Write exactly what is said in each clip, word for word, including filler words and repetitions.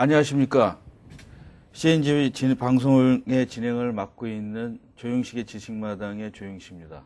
안녕하십니까. 씨엔지 진, 방송의 진행을 맡고 있는 조영식의 지식마당의 조영식입니다.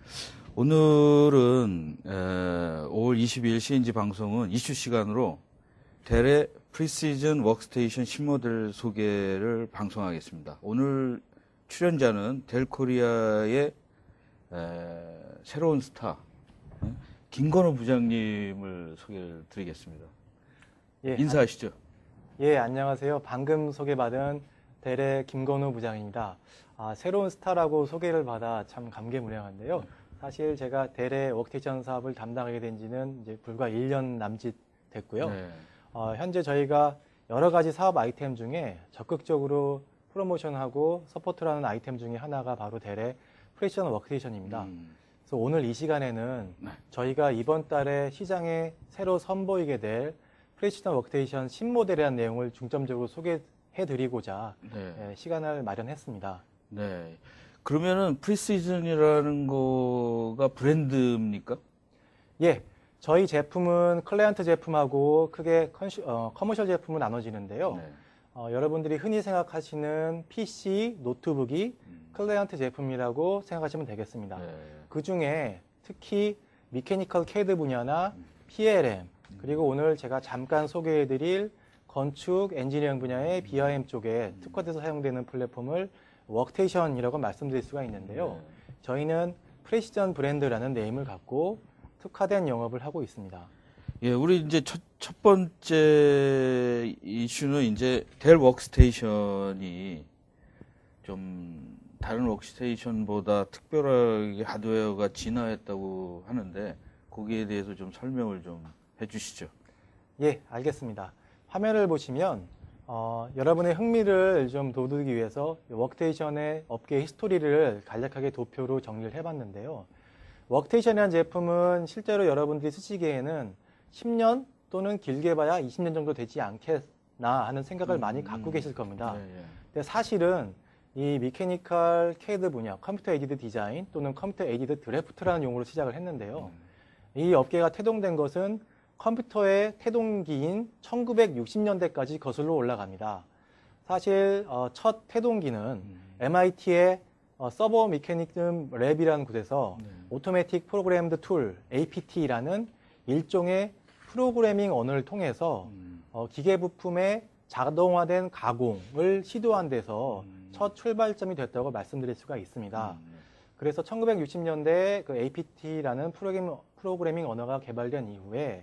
오늘은 에, 오월 이십이일 씨엔지 방송은 이슈 시간으로 델의 프리시즌 워크스테이션 신모델 소개를 방송하겠습니다. 오늘 출연자는 델 코리아의 에, 새로운 스타 에? 김건우 부장님을 소개를 드리겠습니다. 예, 인사하시죠. 예, 안녕하세요. 방금 소개받은 델의 김건우 부장입니다. 아, 새로운 스타라고 소개를 받아 참 감개무량한데요. 사실 제가 델의 워크테이션 사업을 담당하게 된 지는 이제 불과 일 년 남짓 됐고요. 네. 어, 현재 저희가 여러 가지 사업 아이템 중에 적극적으로 프로모션하고 서포트라는 아이템 중에 하나가 바로 델의 프리시전 워크테이션입니다. 음. 그래서 오늘 이 시간에는 네. 저희가 이번 달에 시장에 새로 선보이게 될 프리시전 워크테이션 신모델이라는 내용을 중점적으로 소개해드리고자 네. 네, 시간을 마련했습니다. 네. 그러면은 프리시즌이라는 거가 브랜드입니까? 예. 저희 제품은 클라이언트 제품하고 크게 컨슈, 어, 커머셜 제품은 나눠지는데요. 네. 어, 여러분들이 흔히 생각하시는 피씨, 노트북이 음. 클라이언트 제품이라고 생각하시면 되겠습니다. 네. 그 중에 특히 미케니컬 캐드 분야나 음. 피엘엠, 그리고 오늘 제가 잠깐 소개해드릴 건축, 엔지니어링 분야의 비아이엠 쪽에 특화돼서 사용되는 플랫폼을 워크테이션이라고 말씀드릴 수가 있는데요. 네. 저희는 프리시전 브랜드라는 네임을 갖고 특화된 영업을 하고 있습니다. 예, 우리 이제 첫, 첫 번째 이슈는 이제 델 워크스테이션이 좀 다른 워크스테이션보다 특별하게 하드웨어가 진화했다고 하는데 거기에 대해서 좀 설명을 좀 해주시죠. 예, 알겠습니다. 화면을 보시면 어, 여러분의 흥미를 좀 돋우기 위해서 워크테이션의 업계 히스토리를 간략하게 도표로 정리를 해봤는데요. 워크테이션이라는 제품은 실제로 여러분들이 쓰시기에는 십 년 또는 길게 봐야 이십 년 정도 되지 않겠나 하는 생각을 음, 많이 갖고 계실 겁니다. 네, 네. 근데 사실은 이 미케니컬 캐드 분야, 컴퓨터 에이디드 디자인 또는 컴퓨터 에이디드 드래프트라는 용어로 시작을 했는데요. 음. 이 업계가 태동된 것은 컴퓨터의 태동기인 천구백육십 년대까지 거슬러 올라갑니다. 사실 어, 첫 태동기는 음. 엠아이티의 어, 서버 미케니즘 랩이라는 곳에서 네. 오토매틱 프로그램드 툴, 에이피티라는 일종의 프로그래밍 언어를 통해서 음. 어, 기계 부품의 자동화된 가공을 시도한 데서 음. 첫 출발점이 됐다고 말씀드릴 수가 있습니다. 음. 그래서 천구백육십 년대 그 에이피티라는 프로그래밍, 프로그래밍 언어가 개발된 이후에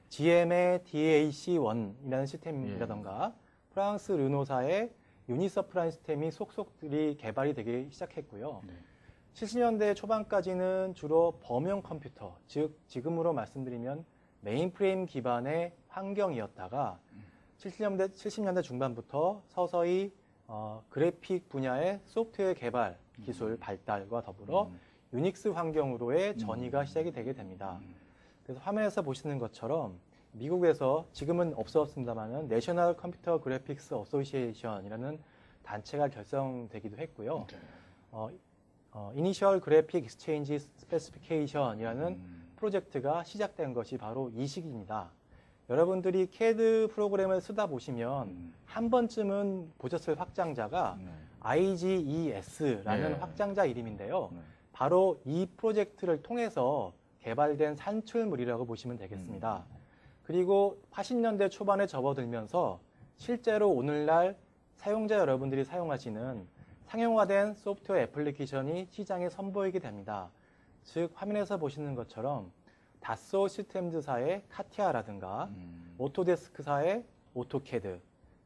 지엠의 디에이씨 원이라는 시스템이라던가 예. 프랑스 르노사의 유니서프라는 시스템이 속속들이 개발이 되기 시작했고요. 네. 칠십 년대 초반까지는 주로 범용 컴퓨터, 즉 지금으로 말씀드리면 메인프레임 기반의 환경이었다가 음. 칠십 년대, 칠십 년대 중반부터 서서히 어, 그래픽 분야의 소프트웨어 개발 기술 음. 발달과 더불어 음. 유닉스 환경으로의 전이가 음. 시작이 되게 됩니다. 음. 그래서 화면에서 보시는 것처럼 미국에서 지금은 없었습니다만은 내셔널 컴퓨터 그래픽스 어소시에이션이라는 단체가 결성되기도 했고요. 네. 어, 어, 이니셜 그래픽 익스체인지 스페시피케이션이라는 음. 프로젝트가 시작된 것이 바로 이 시기입니다. 여러분들이 캐드 프로그램을 쓰다 보시면 음. 한 번쯤은 보셨을 확장자가 네. 아이지이에스라는 네. 확장자 이름인데요. 네. 바로 이 프로젝트를 통해서 개발된 산출물이라고 보시면 되겠습니다. 음. 그리고 팔십 년대 초반에 접어들면서 실제로 오늘날 사용자 여러분들이 사용하시는 상용화된 소프트웨어 애플리케이션이 시장에 선보이게 됩니다. 즉 화면에서 보시는 것처럼 다소 시스템즈사의 카티아라든가 음. 오토데스크사의 오토캐드,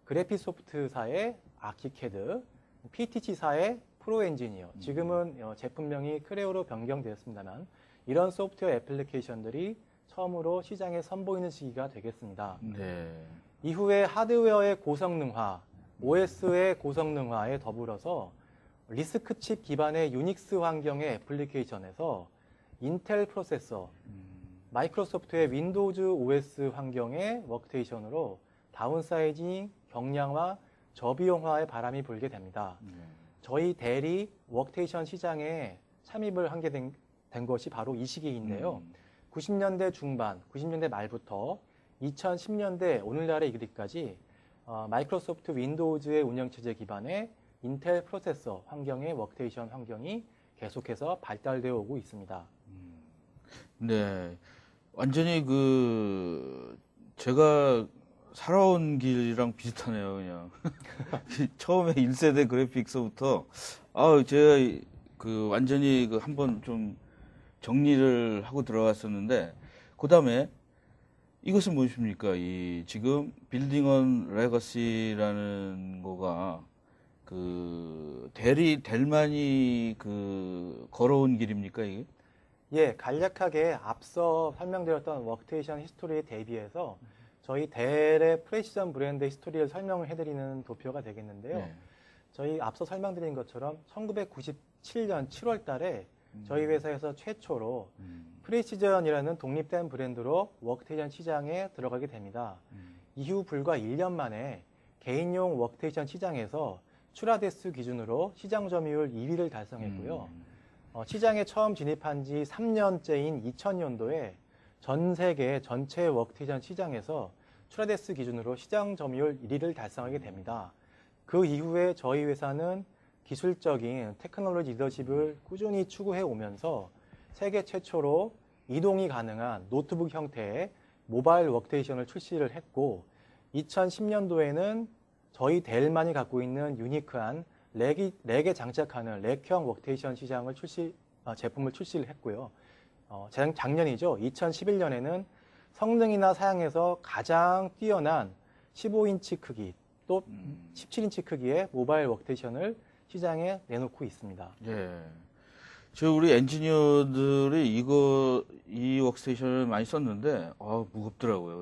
그래픽소프트사의 아키캐드, 피티치사의 프로엔지니어, 음. 지금은 제품명이 크레오로 변경되었습니다만 이런 소프트웨어 애플리케이션들이 처음으로 시장에 선보이는 시기가 되겠습니다. 네. 이후에 하드웨어의 고성능화, 오에스의 고성능화에 더불어서 리스크 칩 기반의 유닉스 환경의 애플리케이션에서 인텔 프로세서, 음. 마이크로소프트의 윈도우즈 오에스 환경의 워크테이션으로 다운사이징, 경량화, 저비용화의 바람이 불게 됩니다. 네. 저희 델이 워크테이션 시장에 참입을 하게 된, 된 것이 바로 이 시기인데요. 음. 구십 년대 중반, 구십 년대 말부터 이천십 년대 오늘날에 이르기까지 어, 마이크로소프트 윈도우즈의 운영체제 기반의 인텔 프로세서 환경의 워크테이션 환경이 계속해서 발달되어 오고 있습니다. 네. 완전히 그, 제가 살아온 길이랑 비슷하네요, 그냥. 처음에 일 세대 그래픽서부터, 아, 제가 그 완전히 그 한번 좀 정리를 하고 들어갔었는데, 그 다음에 이것은 무엇입니까? 이 지금 빌딩 온 레거시라는 거가 그 델이 델만이 그 걸어온 길입니까, 이게? 예, 간략하게 앞서 설명드렸던 워크테이션 히스토리에 대비해서 저희 델의 프레시전 브랜드 히스토리를 설명을 해드리는 도표가 되겠는데요. 네. 저희 앞서 설명드린 것처럼 천구백구십칠 년 칠월 달에 저희 회사에서 최초로 음, 프레시전이라는 독립된 브랜드로 워크테이션 시장에 들어가게 됩니다. 음, 이후 불과 일 년 만에 개인용 워크테이션 시장에서 추라데스 기준으로 시장 점유율 이 위를 달성했고요. 음, 어, 시장에 처음 진입한 지 삼 년째인 이천 년도에 전 세계 전체 워크테이션 시장에서 추라데스 기준으로 시장 점유율 일 위를 달성하게 됩니다. 그 이후에 저희 회사는 기술적인 테크놀로지 리더십을 꾸준히 추구해 오면서 세계 최초로 이동이 가능한 노트북 형태의 모바일 워크테이션을 출시를 했고, 이천십 년도에는 저희 델만이 갖고 있는 유니크한 렉이, 렉에 장착하는 렉형 워크테이션 시장을 출시, 아, 제품을 출시를 했고요. 어, 작- 작년이죠. 이천십일 년에는 성능이나 사양에서 가장 뛰어난 십오 인치 크기, 또 음. 십칠 인치 크기의 모바일 워크테이션을 시장에 내놓고 있습니다. 예. 저 우리 엔지니어들이 이거 이 워크스테이션을 많이 썼는데 아 무겁더라고요.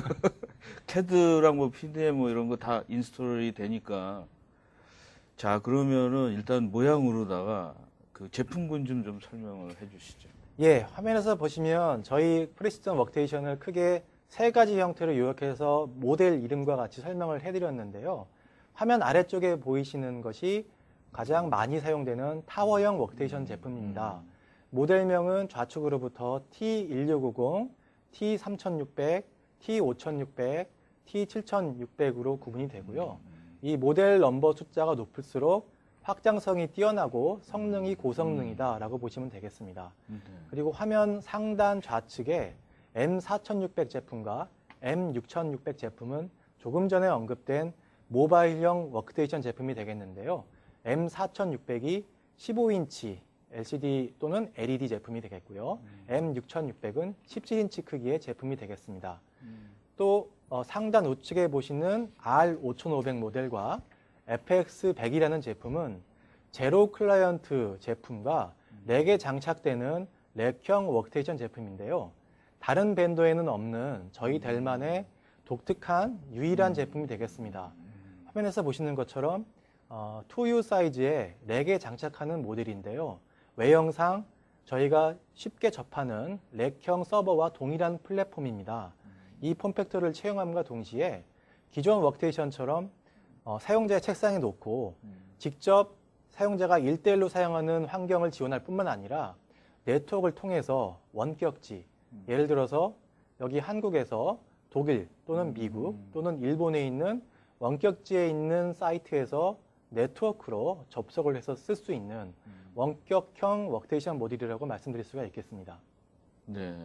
캐드랑 뭐 피디엠 뭐 이런 거 다 인스톨이 되니까 자 그러면은 일단 모양으로다가 그 제품군 좀 좀 설명을 해주시죠. 예, 화면에서 보시면 저희 프레시전 워크테이션을 크게 세 가지 형태로 요약해서 모델 이름과 같이 설명을 해드렸는데요. 화면 아래쪽에 보이시는 것이 가장 많이 사용되는 타워형 워크테이션 제품입니다. 모델명은 좌측으로부터 티 천육백오십, 티 삼천육백, 티 오천육백, 티 칠천육백으로 구분이 되고요. 이 모델 넘버 숫자가 높을수록 확장성이 뛰어나고 성능이 고성능이다라고 보시면 되겠습니다. 네. 그리고 화면 상단 좌측에 엠 사천육백 제품과 엠 육천육백 제품은 조금 전에 언급된 모바일형 워크테이션 제품이 되겠는데요. 엠 사천육백이 십오 인치 엘시디 또는 엘이디 제품이 되겠고요. 엠 육천육백은 십칠 인치 크기의 제품이 되겠습니다. 또 어, 상단 우측에 보시는 알 오천오백 모델과 에프엑스 백이라는 제품은 제로 클라이언트 제품과 렉에 장착되는 렉형 워크테이션 제품인데요. 다른 밴더에는 없는 저희 델만의 독특한 유일한 제품이 되겠습니다. 화면에서 보시는 것처럼 어, 투유 사이즈의 렉에 장착하는 모델인데요. 외형상 저희가 쉽게 접하는 렉형 서버와 동일한 플랫폼입니다. 이 폼팩터를 채용함과 동시에 기존 워크테이션처럼 어, 사용자의 책상에 놓고 직접 사용자가 일 대일로 사용하는 환경을 지원할 뿐만 아니라 네트워크를 통해서 원격지, 예를 들어서 여기 한국에서 독일 또는 미국 또는 일본에 있는 원격지에 있는 사이트에서 네트워크로 접속을 해서 쓸 수 있는 원격형 워크테이션 모델이라고 말씀드릴 수가 있겠습니다. 네.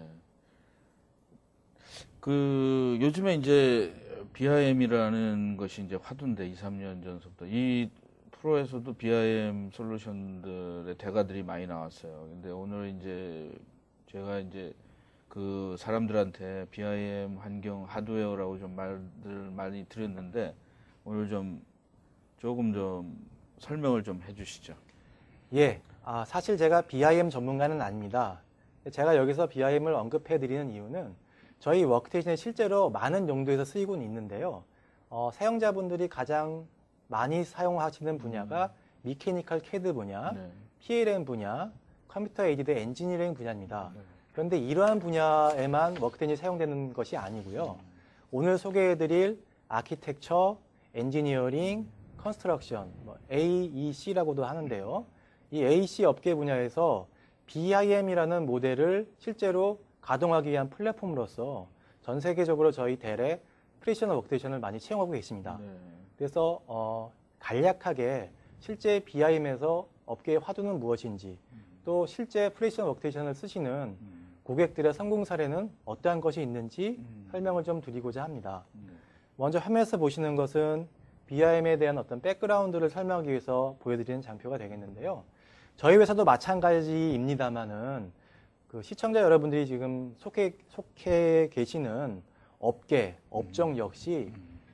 그 요즘에 이제 비아이엠이라는 것이 이제 화두인데 이, 삼 년 전부터 이 프로에서도 비아이엠 솔루션들의 대가들이 많이 나왔어요. 근데 오늘 이제 제가 이제 그 사람들한테 비아이엠 환경 하드웨어라고 좀 말들 많이 드렸는데 오늘 좀 조금 좀 설명을 좀 해주시죠. 예, 아, 사실 제가 비아이엠 전문가는 아닙니다. 제가 여기서 비아이엠을 언급해 드리는 이유는 저희 워크테이션에 실제로 많은 용도에서 쓰이고는 있는데요. 어, 사용자분들이 가장 많이 사용하시는 분야가 미케니컬 캐드 분야, 네. 피엘엠 분야, 컴퓨터 에이디드 엔지니어링 분야입니다. 네. 그런데 이러한 분야에만 워크테이션이 사용되는 것이 아니고요. 오늘 소개해드릴 아키텍처, 엔지니어링, 컨스트럭션, 뭐 에이이씨라고도 하는데요. 이 에이씨 업계 분야에서 비아이엠이라는 모델을 실제로 가동하기 위한 플랫폼으로서 전 세계적으로 저희 델에 프리시전 워크테이션을 많이 채용하고 계십니다. 네. 그래서 어, 간략하게 실제 비아이엠에서 업계의 화두는 무엇인지 또 실제 프리시전 워크테이션을 쓰시는 음. 고객들의 성공 사례는 어떠한 것이 있는지 음. 설명을 좀 드리고자 합니다. 네. 먼저 화면에서 보시는 것은 비아이엠에 대한 어떤 백그라운드를 설명하기 위해서 보여드리는 장표가 되겠는데요. 저희 회사도 마찬가지입니다만은 그 시청자 여러분들이 지금 속해, 속해 계시는 업계, 업종 역시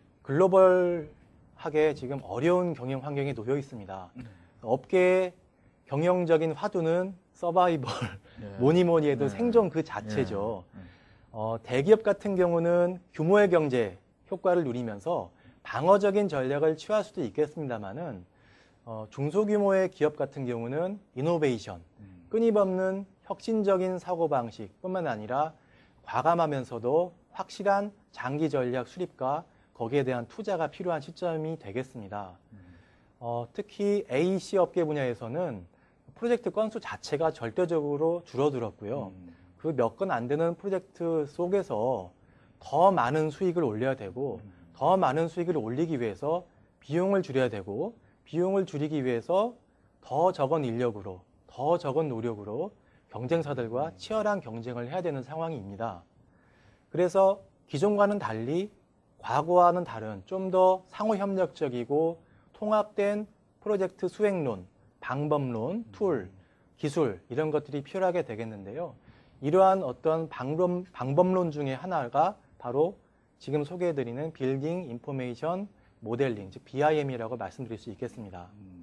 글로벌하게 지금 어려운 경영 환경에 놓여 있습니다. 업계의 경영적인 화두는 서바이벌, 네. 뭐니 뭐니 해도 네. 생존 그 자체죠. 네. 어, 대기업 같은 경우는 규모의 경제 효과를 누리면서 방어적인 전략을 취할 수도 있겠습니다만은 어, 중소규모의 기업 같은 경우는 이노베이션, 음. 끊임없는 혁신적인 사고방식뿐만 아니라 과감하면서도 확실한 장기 전략 수립과 거기에 대한 투자가 필요한 시점이 되겠습니다. 어, 특히 에이씨 업계 분야에서는 프로젝트 건수 자체가 절대적으로 줄어들었고요. 음. 그 몇 건 안 되는 프로젝트 속에서 더 많은 수익을 올려야 되고 더 많은 수익을 올리기 위해서 비용을 줄여야 되고 비용을 줄이기 위해서 더 적은 인력으로 더 적은 노력으로 경쟁사들과 치열한 경쟁을 해야 되는 상황입니다. 그래서 기존과는 달리 과거와는 다른 좀 더 상호협력적이고 통합된 프로젝트 수행론, 방법론, 툴, 기술 이런 것들이 필요하게 되겠는데요. 이러한 어떤 방법, 방법론 중에 하나가 바로 지금 소개해드리는 빌딩 인포메이션 모델링, 즉 비아이엠이라고 말씀드릴 수 있겠습니다. 음,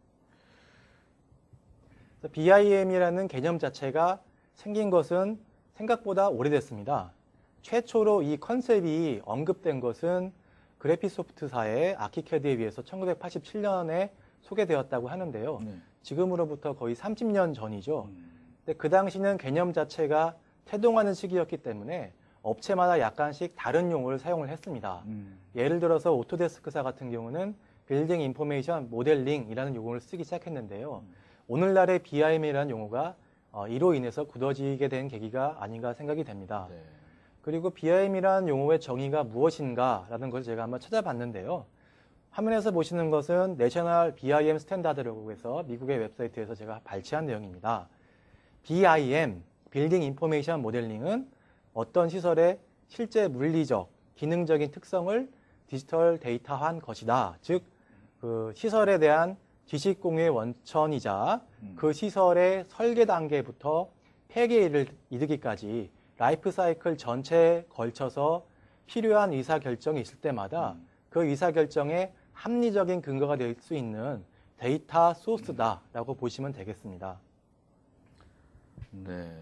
네. 비아이엠이라는 개념 자체가 생긴 것은 생각보다 오래됐습니다. 최초로 이 컨셉이 언급된 것은 그래피소프트사의 아키캐드에 의해서 천구백팔십칠 년에 소개되었다고 하는데요. 네. 지금으로부터 거의 삼십 년 전이죠. 음. 근데 그 당시는 개념 자체가 태동하는 시기였기 때문에 업체마다 약간씩 다른 용어를 사용을 했습니다. 음. 예를 들어서 오토데스크사 같은 경우는 빌딩 인포메이션 모델링이라는 용어를 쓰기 시작했는데요. 오늘날의 비아이엠이라는 용어가 어, 이로 인해서 굳어지게 된 계기가 아닌가 생각이 됩니다. 네. 그리고 비아이엠이라는 용어의 정의가 무엇인가라는 것을 제가 한번 찾아봤는데요. 화면에서 보시는 것은 내셔널 비아이엠 스탠다드라고 해서 미국의 웹사이트에서 제가 발췌한 내용입니다. 비아이엠, 빌딩 인포메이션 모델링은 어떤 시설의 실제 물리적, 기능적인 특성을 디지털 데이터화한 것이다. 즉, 그 시설에 대한 지식 공유의 원천이자 음. 그 시설의 설계 단계부터 폐기에 이르기까지 라이프 사이클 전체에 걸쳐서 필요한 의사결정이 있을 때마다 음. 그 의사결정에 합리적인 근거가 될 수 있는 데이터 소스다라고 보시면 되겠습니다. 네.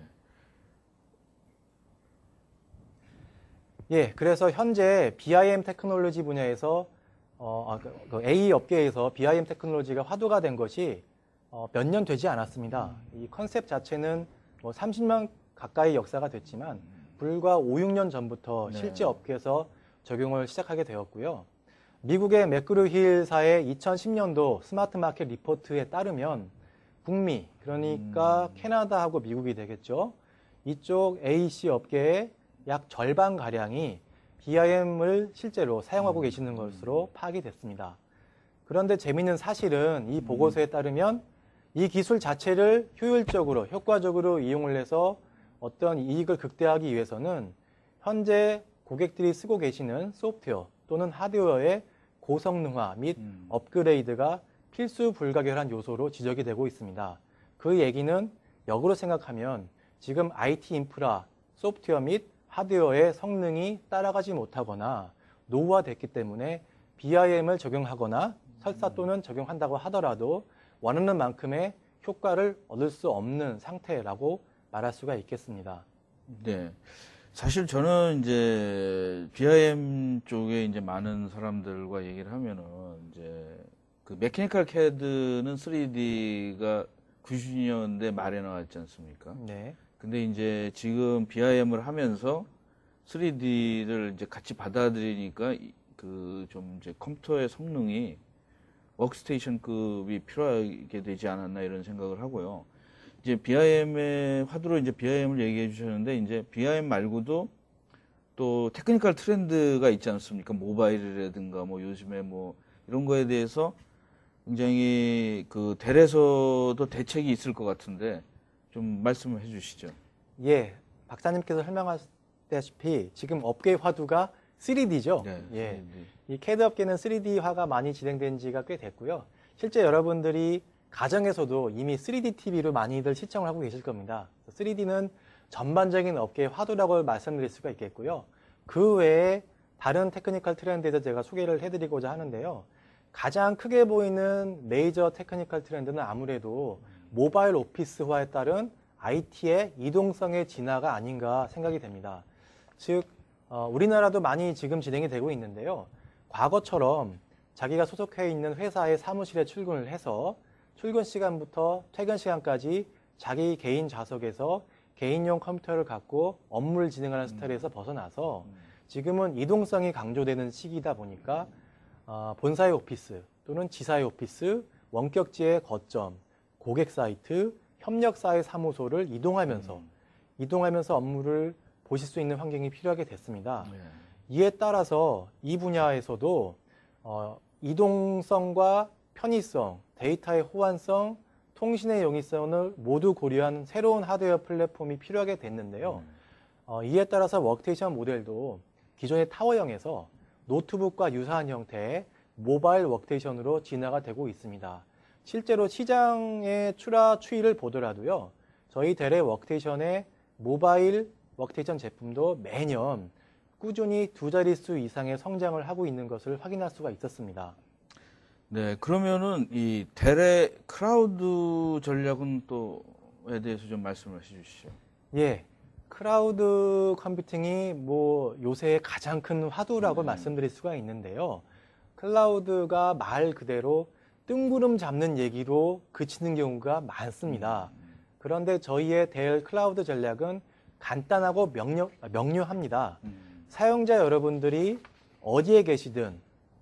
예, 그래서 현재 비아이엠 테크놀로지 분야에서 어, 아, 그, 그 에이 업계에서 비아이엠 테크놀로지가 화두가 된 것이 어, 몇 년 되지 않았습니다. 이 컨셉 자체는 뭐 삼십 년 가까이 역사가 됐지만 불과 오, 육 년 전부터 네. 실제 업계에서 적용을 시작하게 되었고요. 미국의 맥그루힐사의 이천십 년도 스마트 마켓 리포트에 따르면 북미, 그러니까 음. 캐나다하고 미국이 되겠죠. 이쪽 에이씨 업계의 약 절반가량이 비아이엠을 실제로 사용하고 계시는 것으로 파악이 됐습니다. 그런데 재미있는 사실은 이 보고서에 따르면 이 기술 자체를 효율적으로, 효과적으로 이용을 해서 어떤 이익을 극대화하기 위해서는 현재 고객들이 쓰고 계시는 소프트웨어 또는 하드웨어의 고성능화 및 음. 업그레이드가 필수 불가결한 요소로 지적이 되고 있습니다. 그 얘기는 역으로 생각하면 지금 아이티 인프라, 소프트웨어 및 하드웨어의 성능이 따라가지 못하거나 노후화됐기 때문에 비아이엠을 적용하거나 설사 또는 적용한다고 하더라도 원하는 만큼의 효과를 얻을 수 없는 상태라고 말할 수가 있겠습니다. 네. 사실 저는 이제 비아이엠 쪽에 이제 많은 사람들과 얘기를 하면은 이제 그 메케니컬 캐드는 쓰리디가 구십 년대 말에 나왔지 않습니까? 네. 근데 이제 지금 비아이엠을 하면서 쓰리디를 이제 같이 받아들이니까 그 좀 이제 컴퓨터의 성능이 워크스테이션급이 필요하게 되지 않았나 이런 생각을 하고요. 이제 비아이엠의 화두로 이제 비아이엠을 얘기해 주셨는데 이제 비아이엠 말고도 또 테크니컬 트렌드가 있지 않습니까? 모바일이라든가 뭐 요즘에 뭐 이런 거에 대해서 굉장히 그 델에서도 대책이 있을 것 같은데 좀 말씀을 해주시죠. 예, 박사님께서 설명하셨다시피 지금 업계의 화두가 쓰리디죠. 네, 예, 쓰리디. 이 캐드 업계는 쓰리디화가 많이 진행된 지가 꽤 됐고요. 실제 여러분들이 가정에서도 이미 쓰리디 티비로 많이들 시청을 하고 계실 겁니다. 쓰리디는 전반적인 업계의 화두라고 말씀드릴 수가 있겠고요. 그 외에 다른 테크니컬 트렌드에서 제가 소개를 해드리고자 하는데요. 가장 크게 보이는 메이저 테크니컬 트렌드는 아무래도 모바일 오피스화에 따른 아이티의 이동성의 진화가 아닌가 생각이 됩니다. 즉, 어, 우리나라도 많이 지금 진행이 되고 있는데요. 과거처럼 자기가 소속해 있는 회사의 사무실에 출근을 해서 출근 시간부터 퇴근 시간까지 자기 개인 좌석에서 개인용 컴퓨터를 갖고 업무를 진행하는 스타일에서 벗어나서 지금은 이동성이 강조되는 시기이다 보니까 어, 본사의 오피스 또는 지사의 오피스, 원격지의 거점, 고객 사이트, 협력사의 사무소를 이동하면서 음. 이동하면서 업무를 보실 수 있는 환경이 필요하게 됐습니다. 네. 이에 따라서 이 분야에서도 어, 이동성과 편의성, 데이터의 호환성, 통신의 용이성을 모두 고려한 새로운 하드웨어 플랫폼이 필요하게 됐는데요. 음. 어, 이에 따라서 워크테이션 모델도 기존의 타워형에서 노트북과 유사한 형태의 모바일 워크테이션으로 진화가 되고 있습니다. 실제로 시장의 출하 추이를 보더라도요. 저희 델의 워크테이션의 모바일 워크테이션 제품도 매년 꾸준히 두 자릿수 이상의 성장을 하고 있는 것을 확인할 수가 있었습니다. 네, 그러면은 이 델의 클라우드 전략은 또에 대해서 좀 말씀을 해주시죠. 예, 클라우드 컴퓨팅이 뭐 요새의 가장 큰 화두라고 네. 말씀드릴 수가 있는데요. 클라우드가 말 그대로 뜬구름 잡는 얘기로 그치는 경우가 많습니다. 음. 그런데 저희의 델 클라우드 전략은 간단하고 명료, 명료합니다. 음. 사용자 여러분들이 어디에 계시든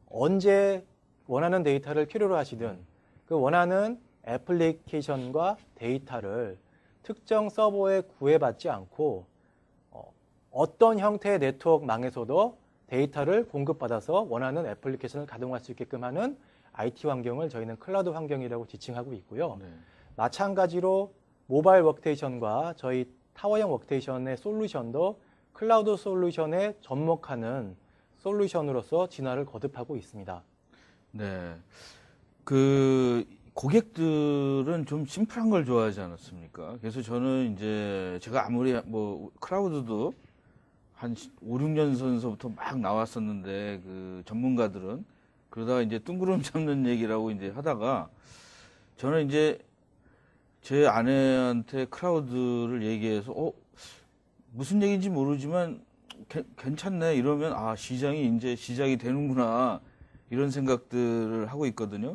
언제 원하는 데이터를 필요로 하시든 그 원하는 애플리케이션과 데이터를 특정 서버에 구애받지 않고 어, 어떤 형태의 네트워크망에서도 데이터를 공급받아서 원하는 애플리케이션을 가동할 수 있게끔 하는 아이티 환경을 저희는 클라우드 환경이라고 지칭하고 있고요. 네. 마찬가지로 모바일 워크테이션과 저희 타워형 워크테이션의 솔루션도 클라우드 솔루션에 접목하는 솔루션으로서 진화를 거듭하고 있습니다. 네. 그 고객들은 좀 심플한 걸 좋아하지 않았습니까? 그래서 저는 이제 제가 아무리 뭐 클라우드도 한 오, 육 년 전서부터 막 나왔었는데 그 전문가들은 그러다가 이제 뜬구름 잡는 얘기라고 이제 하다가 저는 이제 제 아내한테 클라우드를 얘기해서 어 무슨 얘기인지 모르지만 개, 괜찮네 이러면 아 시장이 이제 시작이 되는구나 이런 생각들을 하고 있거든요.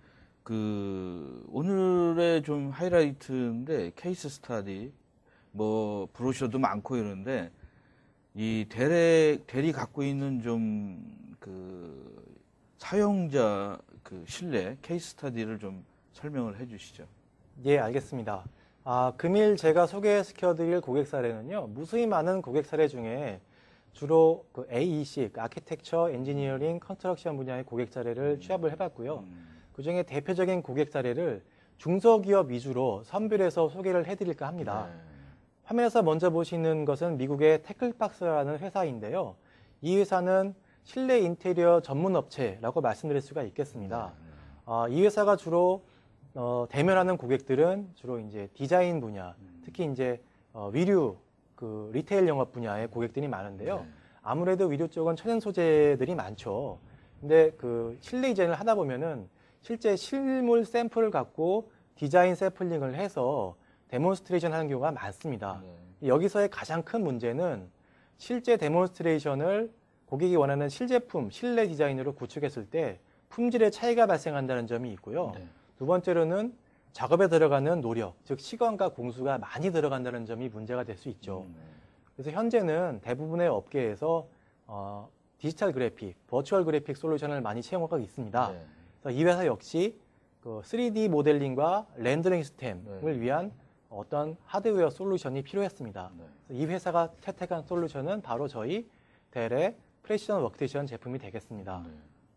그 오늘의 좀 하이라이트인데 케이스 스타디 뭐 브로셔도 많고 이런데 이 델의 델이 갖고 있는 좀 그 사용자 그 신뢰 케이스 스타디를 좀 설명을 해주시죠. 예, 알겠습니다. 아, 금일 제가 소개시켜드릴 고객 사례는요, 무수히 많은 고객 사례 중에 주로 그 에이이씨, 그 아키텍처, 엔지니어링, 컨스트럭션 분야의 고객 사례를 취합을 해봤고요. 음. 그 중에 대표적인 고객 사례를 중소기업 위주로 선별해서 소개를 해드릴까 합니다. 네. 화면에서 먼저 보시는 것은 미국의 태클박스라는 회사인데요. 이 회사는 실내 인테리어 전문 업체라고 말씀드릴 수가 있겠습니다. 네. 어, 이 회사가 주로 어, 대면하는 고객들은 주로 이제 디자인 분야, 특히 이제 어, 위류, 그 리테일 영업 분야의 고객들이 많은데요. 네. 아무래도 위류 쪽은 천연 소재들이 많죠. 근데 그 실내 디자인을 하다 보면은 실제 실물 샘플을 갖고 디자인 샘플링을 해서 데몬스트레이션 하는 경우가 많습니다. 네. 여기서의 가장 큰 문제는 실제 데몬스트레이션을 고객이 원하는 실제품, 실내 디자인으로 구축했을 때 품질의 차이가 발생한다는 점이 있고요. 네. 두 번째로는 작업에 들어가는 노력, 즉 시간과 공수가 많이 들어간다는 점이 문제가 될 수 있죠. 음. 그래서 현재는 대부분의 업계에서 어, 디지털 그래픽, 버추얼 그래픽 솔루션을 많이 채용하고 있습니다. 네. 그래서 이 회사 역시 그 쓰리디 모델링과 렌더링 시스템을 네. 위한 어떤 하드웨어 솔루션이 필요했습니다. 네. 그래서 이 회사가 채택한 솔루션은 바로 저희 델의 프레시전 워크테이션 제품이 되겠습니다.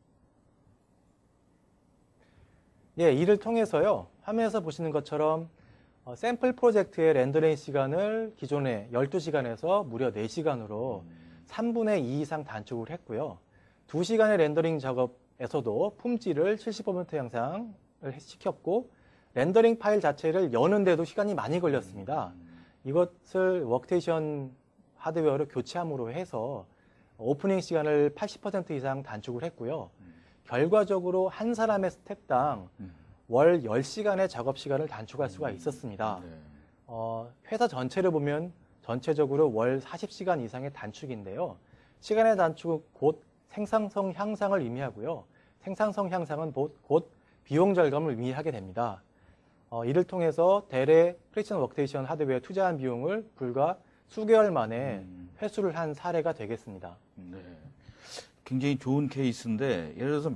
네. 예, 이를 통해서요, 화면에서 보시는 것처럼 어, 샘플 프로젝트의 렌더링 시간을 기존의 열두 시간에서 무려 네 시간으로 음. 삼분의 이 이상 단축을 했고요. 두 시간의 렌더링 작업에서도 품질을 칠십 퍼센트 향상을 시켰고, 렌더링 파일 자체를 여는데도 시간이 많이 걸렸습니다. 이것을 워크테이션 하드웨어로 교체함으로 해서 오프닝 시간을 팔십 퍼센트 이상 단축을 했고요. 결과적으로 한 사람의 스텝당 월 열 시간의 작업 시간을 단축할 수가 있었습니다. 네. 어, 회사 전체를 보면 전체적으로 월 사십 시간 이상의 단축인데요. 시간의 단축은 곧 생산성 향상을 의미하고요. 생산성 향상은 곧, 곧 비용 절감을 의미하게 됩니다. 어, 이를 통해서 델의 프레시전 워크테이션 하드웨어에 투자한 비용을 불과 수개월 만에 음. 회수를 한 사례가 되겠습니다. 네. 굉장히 좋은 케이스인데, 예를 들어서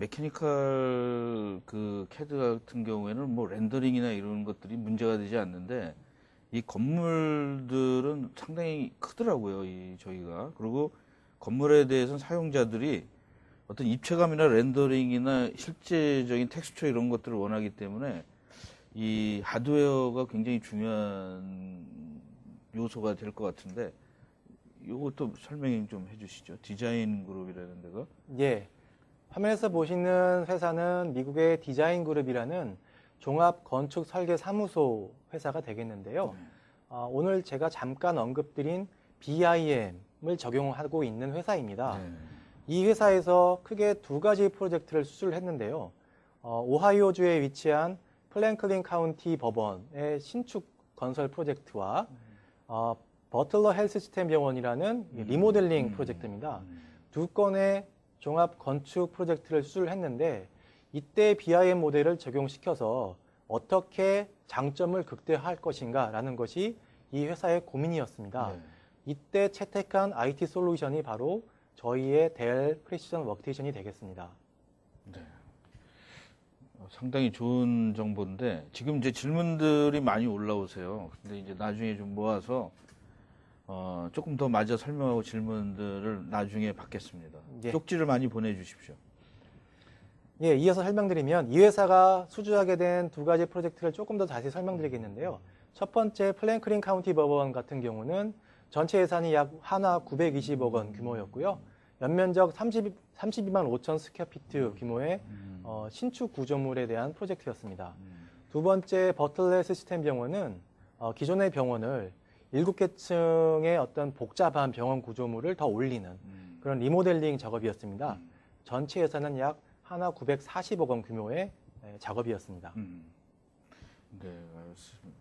메케니컬 그 캐드 같은 경우에는 뭐 렌더링이나 이런 것들이 문제가 되지 않는데, 이 건물들은 상당히 크더라고요, 이 저희가. 그리고 건물에 대해서는 사용자들이 어떤 입체감이나 렌더링이나 실제적인 텍스처 이런 것들을 원하기 때문에 이 하드웨어가 굉장히 중요한 요소가 될 것 같은데, 이것도 설명 좀 해주시죠. 디자인 그룹이라는 데가. 예. 화면에서 보시는 회사는 미국의 디자인 그룹이라는 종합 건축 설계 사무소 회사가 되겠는데요. 네. 어, 오늘 제가 잠깐 언급드린 비아이엠을 적용하고 있는 회사입니다. 네. 이 회사에서 크게 두 가지 프로젝트를 수출했는데요. 어, 오하이오주에 위치한 플랭클린 카운티 법원의 신축 건설 프로젝트와 어, 버틀러 헬스 시스템 병원이라는 리모델링 음. 프로젝트입니다. 음. 두 건의 종합 건축 프로젝트를 수출했는데, 이때 비아이엠 모델을 적용시켜서 어떻게 장점을 극대화할 것인가라는 것이 이 회사의 고민이었습니다. 네. 이때 채택한 아이티 솔루션이 바로 저희의 델 프레시전 워크테이션이 되겠습니다. 네. 어, 상당히 좋은 정보인데, 지금 이제 질문들이 많이 올라오세요. 근데 이제 나중에 좀 모아서 어, 조금 더 마저 설명하고 질문들을 나중에 받겠습니다. 예. 쪽지를 많이 보내주십시오. 예, 이어서 설명드리면 이 회사가 수주하게 된 두 가지 프로젝트를 조금 더 자세히 설명드리겠는데요. 첫 번째 플랭클린 카운티 법원 같은 경우는 전체 예산이 약 한화 구백이십억 원 규모였고요. 연면적 삼십, 삼십이만 오천 스퀘어피트 규모의 음. 어, 신축 구조물에 대한 프로젝트였습니다. 음. 두 번째 버틀러 시스템 병원은 어, 기존의 병원을 일곱 개 층의 어떤 복잡한 병원 구조물을 더 올리는 음. 그런 리모델링 작업이었습니다. 음. 전체 예산은 약 한화 구백사십억 원 규모의 에, 작업이었습니다. 음. 네, 알겠습니다.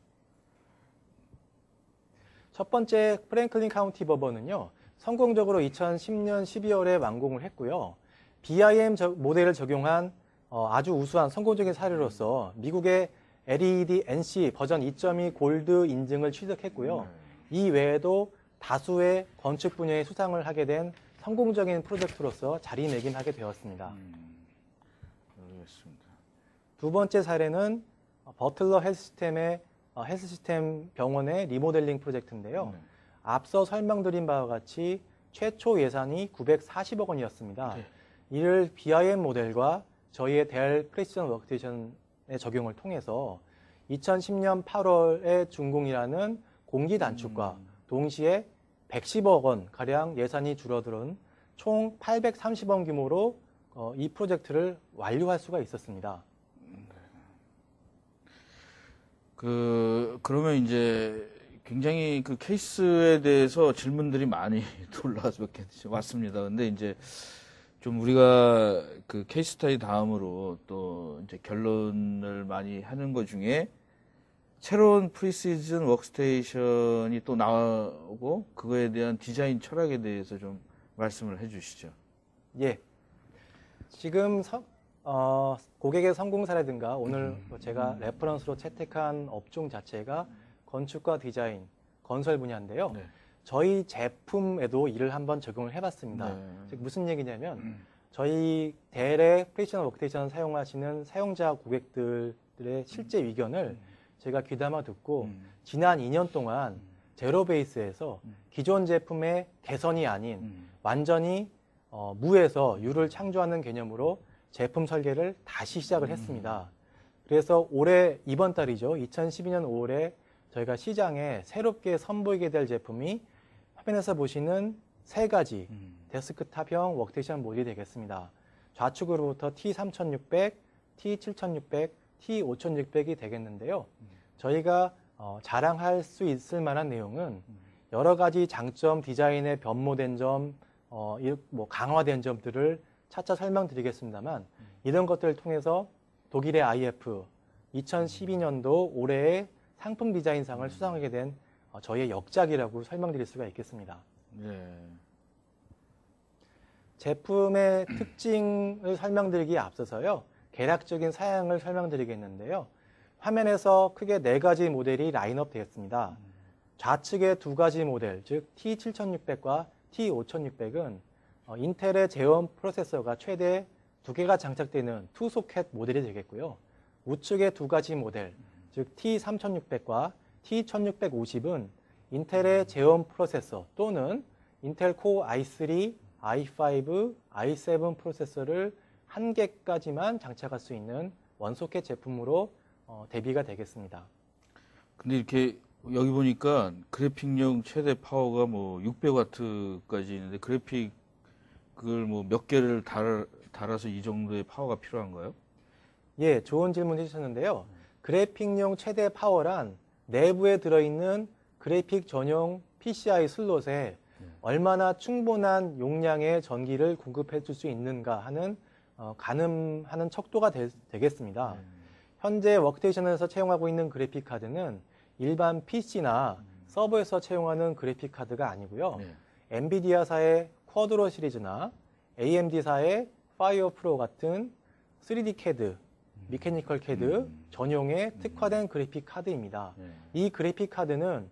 첫 번째 프랭클린 카운티 법원은요, 성공적으로 이천십 년 십이월에 완공을 했고요. 비아이엠 저, 모델을 적용한 어, 아주 우수한 성공적인 사례로서 미국의 엘이디 엔씨 버전 이 점 이 골드 인증을 취득했고요. 이 외에도 다수의 건축 분야의 수상을 하게 된 성공적인 프로젝트로서 자리매김하게 되었습니다. 음. 알겠습니다. 두 번째 사례는 버틀러 헬스 시스템의 어, 헬스 시스템 병원의 리모델링 프로젝트인데요. 네. 앞서 설명드린 바와 같이 최초 예산이 구백사십억 원이었습니다. 네. 이를 비아이엠 모델과 저희의 델 프레시전 워크테이션의 적용을 통해서 이천십 년 팔월에 준공이라는 공기 단축과 음. 동시에 백십억 원 가량 예산이 줄어든 총 팔백삼십 원 규모로 어, 이 프로젝트를 완료할 수가 있었습니다. 그, 그러면 이제 굉장히 그 케이스에 대해서 질문들이 많이 올라와서 몇 개 왔습니다. 근데 이제 좀 우리가 그 케이스 스타디 다음으로 또 이제 결론을 많이 하는 것 중에 새로운 프리시즌 워크스테이션이 또 나오고 그거에 대한 디자인 철학에 대해서 좀 말씀을 해 주시죠. 예. 지금 서, 어, 고객의 성공 사례든가 오늘 뭐 제가 레퍼런스로 채택한 업종 자체가 건축과 디자인, 건설 분야인데요. 네. 저희 제품에도 이를 한번 적용을 해봤습니다. 네. 즉 무슨 얘기냐면 저희 델의 프레시전 워크테이션 사용하시는 사용자 고객들의 실제 의견을 제가 귀담아 듣고 음. 지난 이 년 동안 제로 베이스에서 음. 기존 제품의 개선이 아닌 음. 완전히 어, 무에서 유를 창조하는 개념으로 제품 설계를 다시 시작을 음. 했습니다. 그래서 올해 이번 달이죠. 이천십이 년 오월에 저희가 시장에 새롭게 선보이게 될 제품이 화면에서 보시는 세 가지 음. 데스크탑형 워크테이션 모듈이 되겠습니다. 좌측으로부터 티 삼천육백, 티 칠천육백, 티 오천육백이 되겠는데요. 저희가 어, 자랑할 수 있을 만한 내용은 여러 가지 장점, 디자인의 변모된 점, 어, 이- 뭐 강화된 점들을 차차 설명드리겠습니다만 이런 것들을 통해서 독일의 아이에프 이천십이 년도 올해의 상품 디자인상을 수상하게 된 어, 저희의 역작이라고 설명드릴 수가 있겠습니다. 네. 제품의 특징을 설명드리기에 앞서서요. 개략적인 사양을 설명드리겠는데요. 화면에서 크게 네 가지 모델이 라인업 되었습니다. 좌측의 두 가지 모델, 즉 티 칠천육백과 티 오천육백은 어, 인텔의 제원 프로세서가 최대 두 개가 장착되는 투 소켓 모델이 되겠고요. 우측의 두 가지 모델, 즉 티 삼천육백과 티 천육백오십은 인텔의 제원 프로세서 또는 인텔 코어 아이 쓰리, 아이 파이브, 아이 세븐 프로세서를 한 개까지만 장착할 수 있는 원소켓 제품으로 어, 대비가 되겠습니다. 근데 이렇게 여기 보니까 그래픽용 최대 파워가 뭐 육백 와트까지 있는데 그래픽을 뭐 몇 개를 달, 달아서 이 정도의 파워가 필요한가요? 예, 좋은 질문 해주셨는데요. 그래픽용 최대 파워란 내부에 들어있는 그래픽 전용 피시아이 슬롯에 얼마나 충분한 용량의 전기를 공급해 줄 수 있는가 하는 어, 가늠하는 척도가 되, 되겠습니다. 현재 워크테이션에서 채용하고 있는 그래픽 카드는 일반 피시나 서버에서 채용하는 그래픽 카드가 아니고요. 네. 엔비디아사의 쿼드로 시리즈나 에이엠디사의 파이어 프로 같은 쓰리디 캐드, 미케니컬 캐드 음. 전용의 특화된 그래픽 카드입니다. 네. 이 그래픽 카드는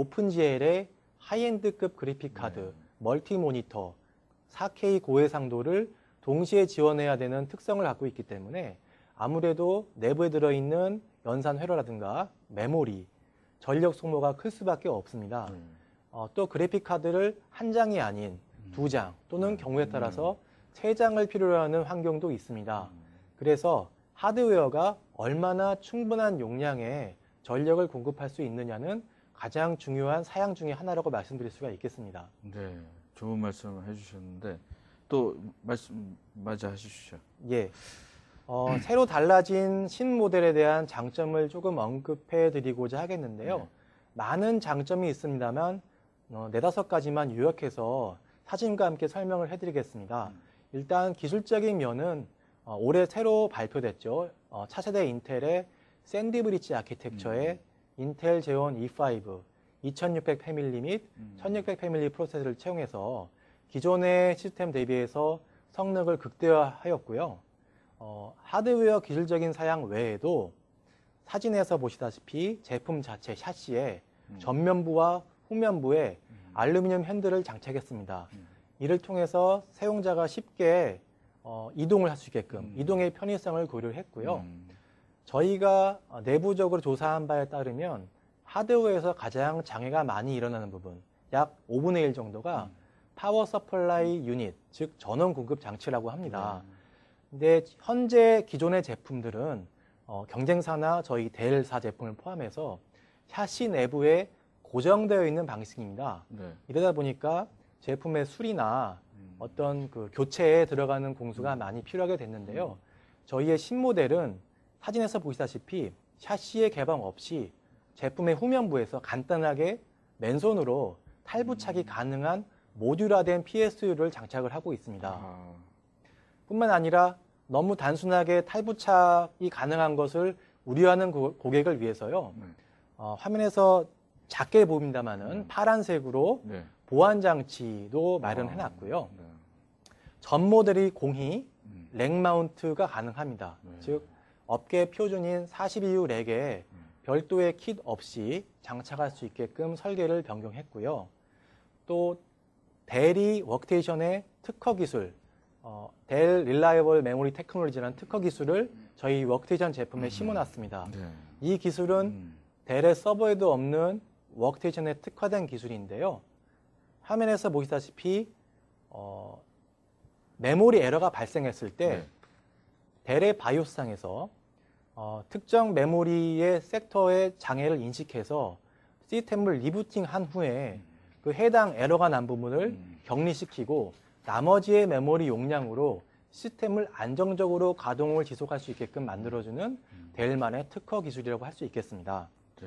오픈지엘의 하이엔드급 그래픽 카드, 네. 멀티 모니터, 사 케이 고해상도를 동시에 지원해야 되는 특성을 갖고 있기 때문에 아무래도 내부에 들어있는 연산 회로라든가 메모리, 전력 소모가 클 수밖에 없습니다. 음. 어, 또 그래픽 카드를 한 장이 아닌 두 장 또는 경우에 따라서 세 장을 필요로 하는 환경도 있습니다. 그래서 하드웨어가 얼마나 충분한 용량의 전력을 공급할 수 있느냐는 가장 중요한 사양 중에 하나라고 말씀드릴 수가 있겠습니다. 네. 좋은 말씀을 해주셨는데 또 말씀 마저 하시죠. 예. 어, 새로 달라진 신모델에 대한 장점을 조금 언급해 드리고자 하겠는데요. 네. 많은 장점이 있습니다만 어, 네다섯 가지만 요약해서 사진과 함께 설명을 해드리겠습니다. 음. 일단 기술적인 면은 어, 올해 새로 발표됐죠. 어, 차세대 인텔의 샌디 브릿지 아키텍처의 음. 인텔 제온 이 파이브 이천육백 패밀리 및 음. 천육백 패밀리 프로세서를 채용해서 기존의 시스템 대비해서 성능을 극대화하였고요. 어, 하드웨어 기술적인 사양 외에도 사진에서 보시다시피 제품 자체 샤시에 음. 전면부와 후면부에 음. 알루미늄 핸들을 장착했습니다. 음. 이를 통해서 사용자가 쉽게 어, 이동을 할 수 있게끔 음. 이동의 편의성을 고려했고요. 음. 저희가 내부적으로 조사한 바에 따르면 하드웨어에서 가장 장애가 많이 일어나는 부분, 약 오분의 일 정도가 음. 파워 서플라이 유닛, 즉 전원 공급 장치라고 합니다. 네. 근데 현재 기존의 제품들은 어, 경쟁사나 저희 델사 제품을 포함해서 샤시 내부에 고정되어 있는 방식입니다. 네. 이러다 보니까 제품의 수리나 음. 어떤 그 교체에 들어가는 공수가 많이 필요하게 됐는데요. 저희의 신모델은 사진에서 보시다시피 샤시의 개방 없이 제품의 후면부에서 간단하게 맨손으로 탈부착이 가능한 모듈화된 피에스유를 장착을 하고 있습니다. 아. 뿐만 아니라 너무 단순하게 탈부착이 가능한 것을 우려하는 고, 고객을 위해서요. 네. 어, 화면에서 작게 보입니다만은 음. 파란색으로 네. 보안 장치도 마련해 아. 놨고요. 네. 전 모델이 공히 음. 렉 마운트가 가능합니다. 네. 즉 업계 표준인 사십이 유 렉에 음. 별도의 킷 없이 장착할 수 있게끔 설계를 변경했고요. 또 델이 워크테이션의 특허 기술, 어, 델 릴라이벌 메모리 테크놀로지라는 특허 기술을 저희 워크테이션 제품에 심어놨습니다. 네. 이 기술은 음. 델의 서버에도 없는 워크테이션에 특화된 기술인데요. 화면에서 보시다시피 어, 메모리 에러가 발생했을 때 네. 대래 바이오스상에서 어, 특정 메모리의 섹터의 장애를 인식해서 시스템을 리부팅한 후에 그 해당 에러가 난 부분을 음. 격리시키고 나머지의 메모리 용량으로 시스템을 안정적으로 가동을 지속할 수 있게끔 만들어주는 델만의 특허 기술이라고 할 수 있겠습니다. 네.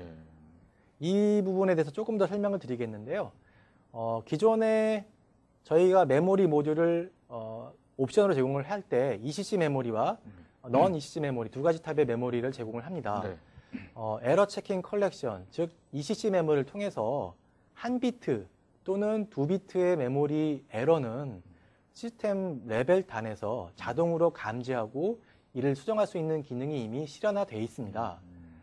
이 부분에 대해서 조금 더 설명을 드리겠는데요. 어, 기존에 저희가 메모리 모듈을 어, 옵션으로 제공을 할 때 이씨씨 메모리와 넌 이씨씨 메모리 두 가지 타입의 메모리를 제공을 합니다. 네. 어, 에러 체킹 컬렉션, 즉 이씨씨 메모리를 통해서 한 비트 또는 두 비트의 메모리 에러는 시스템 레벨 단에서 자동으로 감지하고 이를 수정할 수 있는 기능이 이미 실현화되어 있습니다.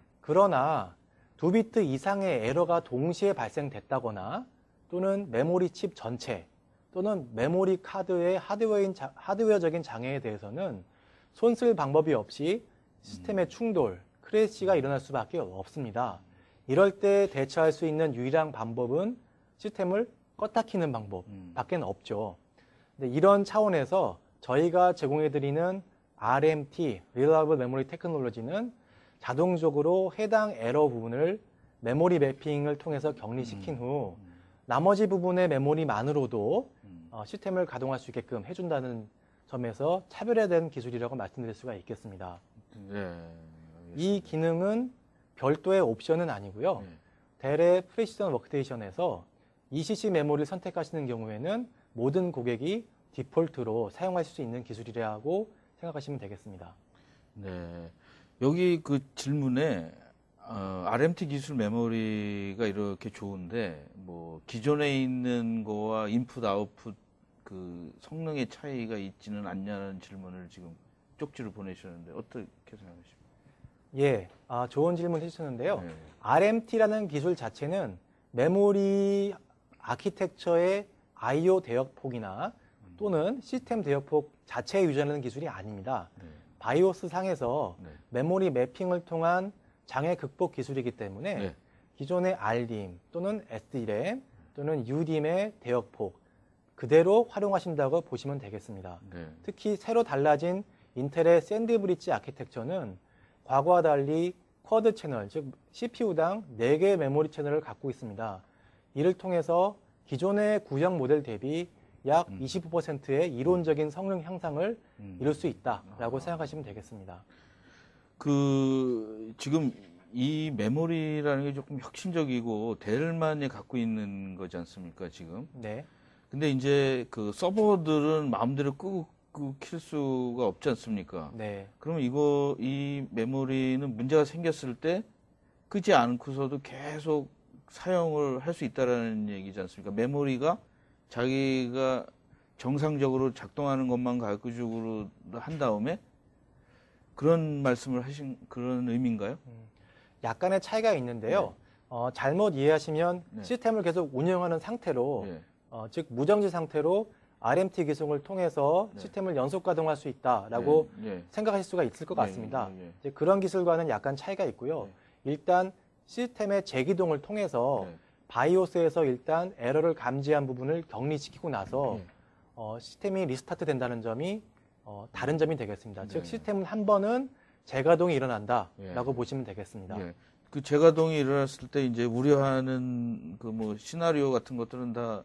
그러나 두 비트 이상의 에러가 동시에 발생됐다거나 또는 메모리 칩 전체 또는 메모리 카드의 하드웨어인, 하드웨어적인 장애에 대해서는 손쓸 방법이 없이 시스템의 충돌, 크래시가 일어날 수밖에 없습니다. 이럴 때 대처할 수 있는 유일한 방법은 시스템을 껐다 키는 방법밖에 없죠. 근데 이런 차원에서 저희가 제공해드리는 알엠티, Reliable Memory Technology는 자동적으로 해당 에러 부분을 메모리 매핑을 통해서 격리시킨 후 나머지 부분의 메모리만으로도 어, 시스템을 가동할 수 있게끔 해준다는 점에서 차별화된 기술이라고 말씀드릴 수가 있겠습니다. 네. 이 기능은 별도의 옵션은 아니고요. 네. 델의 프리시전 워크테이션에서 이씨씨 메모리를 선택하시는 경우에는 모든 고객이 디폴트로 사용하실 수 있는 기술이라고 생각하시면 되겠습니다. 네. 여기 그 질문에 어, 알엠티 기술 메모리가 이렇게 좋은데 뭐 기존에 있는 거와 인풋 아웃풋 그 성능의 차이가 있지는 않냐는 질문을 지금 쪽지로 보내주셨는데 어떻게 생각하십니까? 예, 아, 좋은 질문 해주셨는데요. 네. 알엠티라는 기술 자체는 메모리 아키텍처의 아이오 대역폭이나 또는 시스템 대역폭 자체에 유지하는 기술이 아닙니다. 네. 바이오스 상에서 네. 메모리 매핑을 통한 장애 극복 기술이기 때문에 네. 기존의 알딤 또는 에스디램 또는 유딤의 대역폭 그대로 활용하신다고 보시면 되겠습니다. 네. 특히 새로 달라진 인텔의 샌드브릿지 아키텍처는 과거와 달리 쿼드 채널, 즉 씨피유당 네 개의 메모리 채널을 갖고 있습니다. 이를 통해서 기존의 구형 모델 대비 약 음. 이십오 퍼센트의 이론적인 성능 향상을 음. 이룰 수 있다라고 아. 생각하시면 되겠습니다. 그 지금 이 메모리라는 게 조금 혁신적이고 델만이 갖고 있는 거지 않습니까, 지금? 네. 근데 이제 그 서버들은 마음대로 끄고 끄고 킬 수가 없지 않습니까? 네. 그러면 이거 이 메모리는 문제가 생겼을 때 끄지 않고서도 계속 사용을 할 수 있다라는 얘기지 않습니까? 메모리가 자기가 정상적으로 작동하는 것만 가지고 한 다음에 그런 말씀을 하신 그런 의미인가요? 약간의 차이가 있는데요. 어, 잘못 이해하시면 네. 시스템을 계속 운영하는 상태로, 예. 어, 즉 무정지 상태로 알엠티 기술을 통해서 네. 시스템을 연속 가동할 수 있다라고 예, 예. 생각하실 수가 있을 것 예, 같습니다. 예, 예. 이제 그런 기술과는 약간 차이가 있고요. 일단 시스템의 재기동을 통해서 네. 바이오스에서 일단 에러를 감지한 부분을 격리시키고 나서 예. 어, 시스템이 리스타트 된다는 점이 어, 다른 점이 되겠습니다. 네. 즉 시스템은 한 번은 재가동이 일어난다라고 예. 보시면 되겠습니다. 예. 그 재가동이 일어났을 때 이제 우려하는 그 뭐 시나리오 같은 것들은 다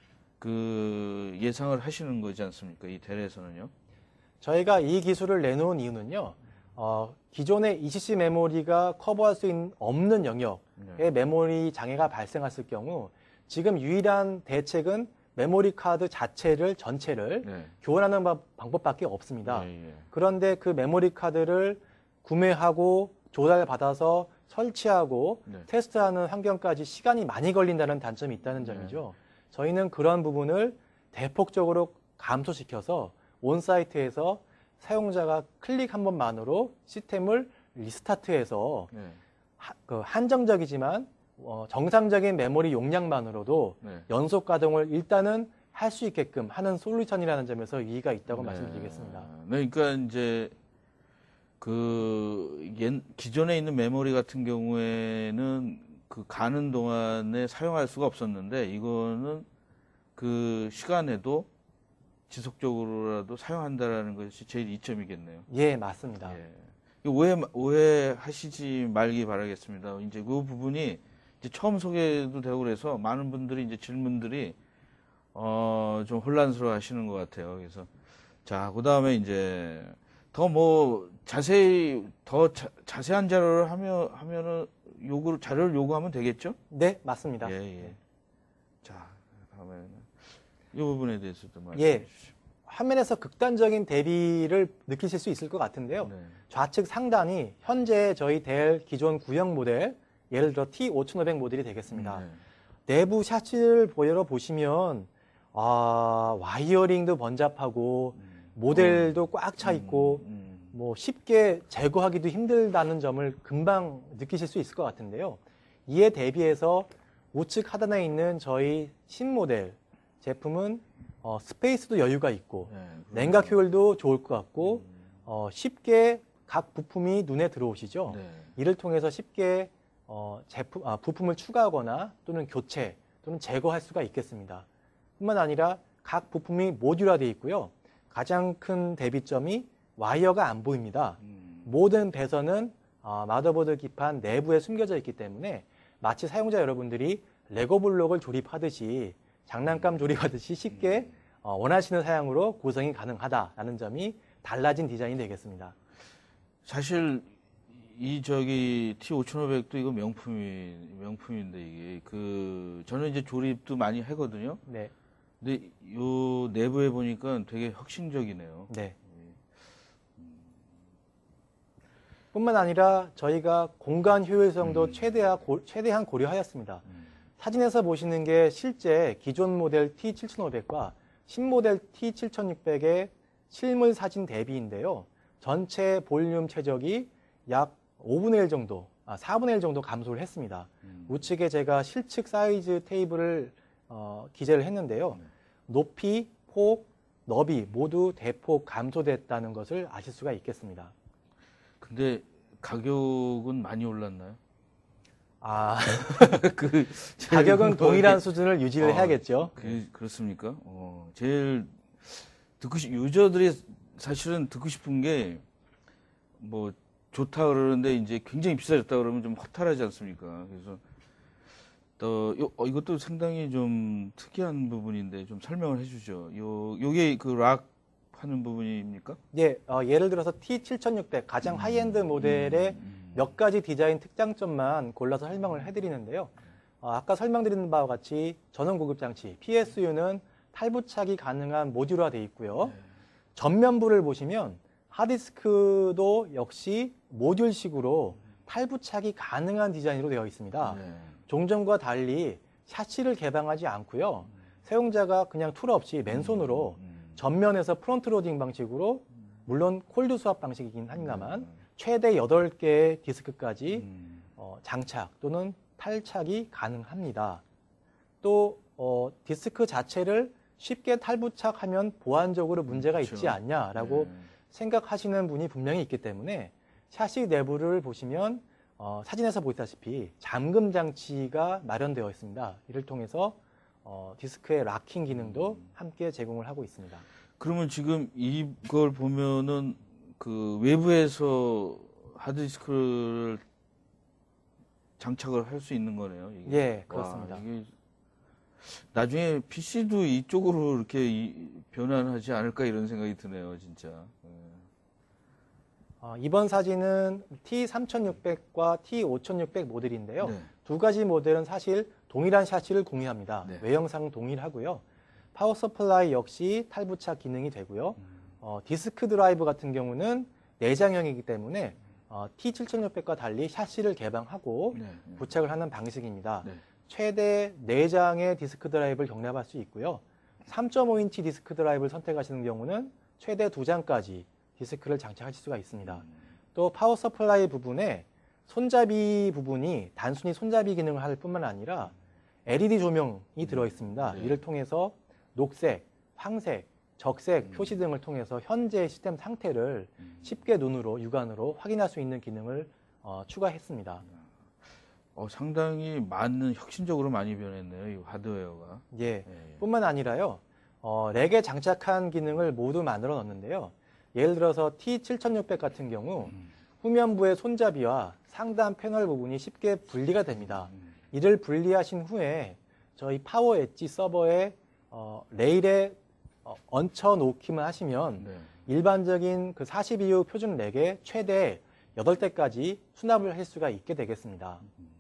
그 예상을 하시는 거지 않습니까? 이 델에서는요. 저희가 이 기술을 내놓은 이유는요. 어, 기존의 이씨씨 메모리가 커버할 수 있는 없는 영역의 네. 메모리 장애가 발생했을 경우 지금 유일한 대책은 메모리 카드 자체를 전체를 네. 교환하는 바- 방법밖에 없습니다. 예, 예. 그런데 그 메모리 카드를 구매하고 조달받아서 설치하고 네. 테스트하는 환경까지 시간이 많이 걸린다는 단점이 있다는 네. 점이죠. 저희는 그런 부분을 대폭적으로 감소시켜서 온사이트에서 사용자가 클릭 한 번만으로 시스템을 리스타트해서 네. 하- 그 한정적이지만 어, 정상적인 메모리 용량만으로도 네. 연속 가동을 일단은 할 수 있게끔 하는 솔루션이라는 점에서 이의가 있다고 네. 말씀드리겠습니다. 네, 그러니까 이제 그 옛, 기존에 있는 메모리 같은 경우에는 그 가는 동안에 사용할 수가 없었는데 이거는 그 시간에도 지속적으로라도 사용한다라는 것이 제일 이점이겠네요. 예, 맞습니다. 예. 오해, 오해하시지 말기 바라겠습니다. 이제 그 부분이 이제 처음 소개도 되고 그래서 많은 분들이 이제 질문들이 어, 좀 혼란스러워 하시는 것 같아요. 그래서 자, 그 다음에 이제 더 뭐 자세히 더 자, 자세한 자료를 하면 하면은 요구 자료를 요구하면 되겠죠? 네, 맞습니다. 예, 예. 자, 다음에는 이 부분에 대해서도 말씀해 예. 주시죠. 화면에서 극단적인 대비를 느끼실 수 있을 것 같은데요. 네. 좌측 상단이 현재 저희 델 기존 구형 모델, 예를 들어 티 오천오백 모델이 되겠습니다. 네. 내부 샷을 보여 보시면 아, 와이어링도 번잡하고 음. 모델도 꽉 차 있고 음, 음. 뭐 쉽게 제거하기도 힘들다는 점을 금방 느끼실 수 있을 것 같은데요. 이에 대비해서 우측 하단에 있는 저희 신모델 제품은 어, 스페이스도 여유가 있고 네, 냉각 효율도 좋을 것 같고 음. 어, 쉽게 각 부품이 눈에 들어오시죠. 네. 이를 통해서 쉽게 어, 제품, 아, 부품을 추가하거나 또는 교체 또는 제거할 수가 있겠습니다. 뿐만 아니라 각 부품이 모듈화되어 있고요. 가장 큰 대비점이 와이어가 안 보입니다. 음. 모든 배선은 어, 마더보드 기판 내부에 숨겨져 있기 때문에 마치 사용자 여러분들이 레고 블록을 조립하듯이 장난감 조립하듯이 쉽게 어, 원하시는 사양으로 구성이 가능하다라는 점이 달라진 디자인이 되겠습니다. 사실 이 저기 티 오천오백도 이거 명품이 명품인데 이게 그 저는 이제 조립도 많이 하거든요. 네, 근데 요 내부에 보니까 되게 혁신적이네요. 네. 뿐만 아니라 저희가 공간 효율성도 음. 최대한, 고, 최대한 고려하였습니다. 음. 사진에서 보시는 게 실제 기존 모델 티 칠천오백과 신모델 티 칠천육백의 실물 사진 대비인데요. 전체 볼륨 최적이 약 오분의 일 정도, 아, 사분의 일 정도 감소를 했습니다. 음. 우측에 제가 실측 사이즈 테이블을 어, 기재를 했는데요. 네. 높이, 폭, 너비 모두 대폭 감소됐다는 것을 아실 수가 있겠습니다. 근데 가격은 많이 올랐나요? 아, 그 가격은 제일 동일한 수준을 유지를 어, 해야겠죠. 그, 그렇습니까? 어, 제일 듣고 싶, 유저들이 사실은 듣고 싶은 게 뭐 좋다 그러는데 이제 굉장히 비싸졌다 그러면 좀 허탈하지 않습니까? 그래서 또 요, 어, 이것도 상당히 좀 특이한 부분인데 좀 설명을 해주죠. 요 요게 그 락 하는 부분입니까? 예, 어, 예를 들어서 티 칠천육백 가장 음, 하이엔드 모델의 음, 몇 가지 디자인 특장점만 골라서 설명을 해드리는데요. 어, 아까 설명드린 바와 같이 전원 구급 장치 피에스유는 탈부착이 가능한 모듈화되어 있고요. 네. 전면부를 보시면 하드디스크도 역시 모듈식으로 탈부착이 가능한 디자인으로 되어 있습니다. 네. 종전과 달리 샤시를 개방하지 않고요. 사용자가 그냥 툴 없이 맨손으로 음, 전면에서 프론트 로딩 방식으로 물론 콜드 수압 방식이긴 합니다만 음, 최대 여덟 개의 디스크까지 음, 어, 장착 또는 탈착이 가능합니다. 또 어, 디스크 자체를 쉽게 탈부착하면 보안적으로 문제가 그렇죠. 있지 않냐라고 네. 생각하시는 분이 분명히 있기 때문에 샤시 내부를 보시면 어, 사진에서 보시다시피 잠금 장치가 마련되어 있습니다. 이를 통해서 어, 디스크의 락킹 기능도 함께 제공을 하고 있습니다. 그러면 지금 이걸 보면은 그 외부에서 하드디스크를 장착을 할 수 있는 거네요. 이게. 예, 그렇습니다. 와, 이게 나중에 피씨도 이쪽으로 이렇게 이- 변환하지 않을까 이런 생각이 드네요, 진짜. 예. 어, 이번 사진은 티 삼천육백과 티 오천육백 모델인데요. 네. 두 가지 모델은 사실 동일한 샤시를 공유합니다. 네. 외형상 동일하고요. 파워 서플라이 역시 탈부착 기능이 되고요. 어, 디스크 드라이브 같은 경우는 내장형이기 때문에 어, 티 칠천육백과 달리 샤시를 개방하고 네, 네. 부착을 하는 방식입니다. 네. 최대 네 장의 디스크 드라이브를 경납할 수 있고요. 삼 점 오 인치 디스크 드라이브를 선택하시는 경우는 최대 두 장까지 디스크를 장착하실 수가 있습니다. 또 파워 서플라이 부분에 손잡이 부분이 단순히 손잡이 기능을 할 뿐만 아니라 엘이디 조명이 들어 있습니다. 네. 이를 통해서 녹색, 황색, 적색 음. 표시 등을 통해서 현재 시스템 상태를 음. 쉽게 눈으로 육안으로 확인할 수 있는 기능을 어, 추가했습니다. 어, 상당히 많은 혁신적으로 많이 변했네요. 이 하드웨어가. 예. 예, 예. 뿐만 아니라요. 어, 렉에 장착한 기능을 모두 만들어 놨는데요. 예를 들어서 티 칠천육백 같은 경우 음. 후면부의 손잡이와 상단 패널 부분이 쉽게 분리가 됩니다. 음. 이를 분리하신 후에 저희 파워 엣지 서버에 어, 레일에 어, 얹혀 놓기만 하시면 네. 일반적인 그 사십이 유 표준 렉에 최대 여덟 대까지 수납을 할 수가 있게 되겠습니다.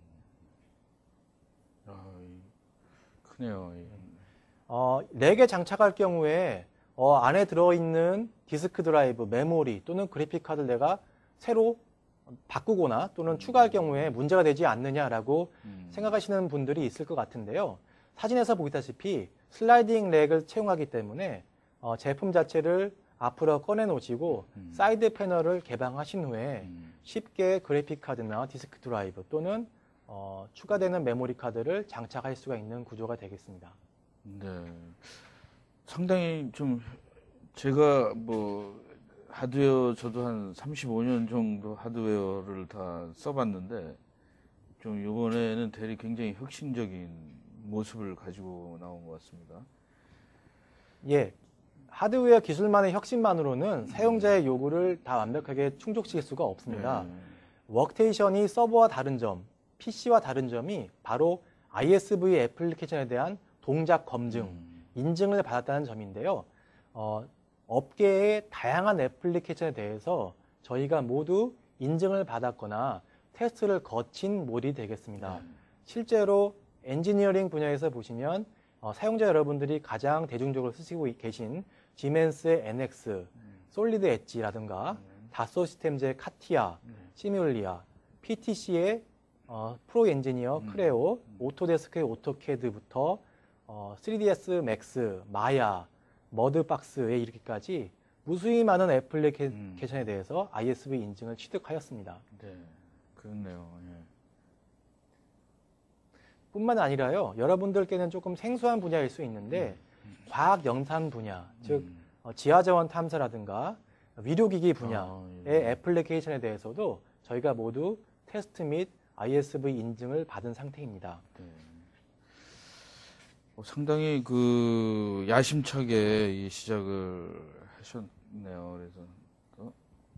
아, 이- 크네요. 이. 어, 렉에 장착할 경우에 어, 안에 들어있는 디스크 드라이브, 메모리 또는 그래픽 카드를 내가 새로 바꾸거나 또는 추가할 경우에 문제가 되지 않느냐라고 음. 생각하시는 분들이 있을 것 같은데요. 사진에서 보이다시피 슬라이딩 렉을 채용하기 때문에 어, 제품 자체를 앞으로 꺼내 놓으시고 음. 사이드 패널을 개방하신 후에 음. 쉽게 그래픽 카드나 디스크 드라이브 또는 어, 추가되는 메모리 카드를 장착할 수가 있는 구조가 되겠습니다. 네. 상당히 좀 제가 뭐 하드웨어 저도 한 삼십오 년 정도 하드웨어를 다 써봤는데 좀 이번에는 대리 굉장히 혁신적인 모습을 가지고 나온 것 같습니다. 예, 하드웨어 기술만의 혁신만으로는 사용자의 요구를 다 완벽하게 충족시킬 수가 없습니다. 네. 워크테이션이 서버와 다른 점, 피시와 다른 점이 바로 아이에스브이 애플리케이션에 대한 동작 검증, 음. 인증을 받았다는 점인데요. 어, 업계의 다양한 애플리케이션에 대해서 저희가 모두 인증을 받았거나 테스트를 거친 모델이 되겠습니다. 네. 실제로 엔지니어링 분야에서 보시면 어, 사용자 여러분들이 가장 대중적으로 쓰시고 계신 지멘스의 엔엑스, 솔리드 엣지라든가 다소 시스템즈의 카티아, 네. 시뮬리아, 피티씨의 어, 프로 엔지니어 음. 크레오, 오토데스크의 오토캐드부터 어, 쓰리디에스 맥스, 마야, 머드박스에 이르기까지 무수히 많은 애플리케이션에 대해서 아이에스브이 인증을 취득하였습니다. 네, 그렇네요. 예. 뿐만 아니라요, 여러분들께는 조금 생소한 분야일 수 있는데 과학 영상 분야, 즉 음. 어, 지하자원 탐사라든가 위료기기 분야의 아, 예. 애플리케이션에 대해서도 저희가 모두 테스트 및 아이에스브이 인증을 받은 상태입니다. 네. 어, 상당히 그 야심차게 이 시작을 하셨네요. 그래서 또,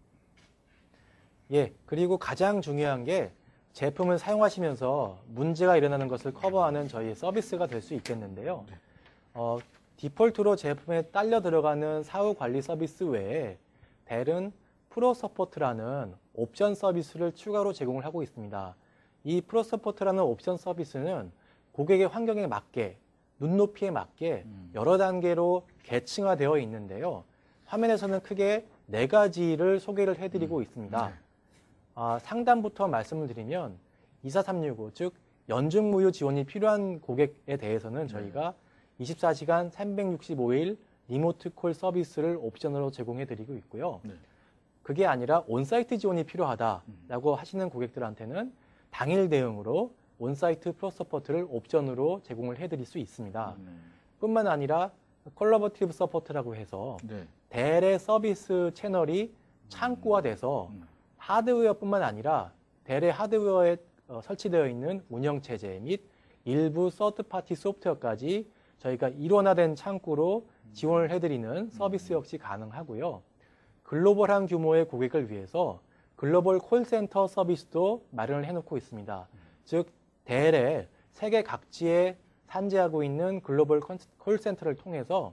예, 그리고 가장 중요한 게 제품을 사용하시면서 문제가 일어나는 것을 커버하는 저희 서비스가 될 수 있겠는데요. 어, 디폴트로 제품에 딸려 들어가는 사후 관리 서비스 외에 델은 프로 서포트라는 옵션 서비스를 추가로 제공을 하고 있습니다. 이 프로 서포트라는 옵션 서비스는 고객의 환경에 맞게, 눈높이에 맞게 음. 여러 단계로 계층화되어 있는데요. 화면에서는 크게 네 가지를 소개를 해드리고 있습니다. 네. 아, 상단부터 말씀을 드리면 이사삼육오, 즉 연중무휴 지원이 필요한 고객에 대해서는 저희가 이십사 시간 삼백육십오 일 리모트 콜 서비스를 옵션으로 제공해드리고 있고요. 네. 그게 아니라 온사이트 지원이 필요하다라고 하시는 고객들한테는 당일 대응으로 온사이트 프로 서포트를 옵션으로 제공을 해드릴 수 있습니다. 음. 뿐만 아니라 콜라보티브 서포트라고 해서 네. 델의 서비스 채널이 창구화돼서 음. 하드웨어뿐만 아니라 델의 하드웨어에 어, 설치되어 있는 운영체제 및 일부 서드파티 소프트웨어까지 저희가 일원화된 창구로 지원을 해드리는 서비스 역시 가능하고요. 글로벌한 규모의 고객을 위해서 글로벌 콜센터 서비스도 마련을 해놓고 있습니다. 즉 델의 세계 각지에 산재하고 있는 글로벌 콜센터를 통해서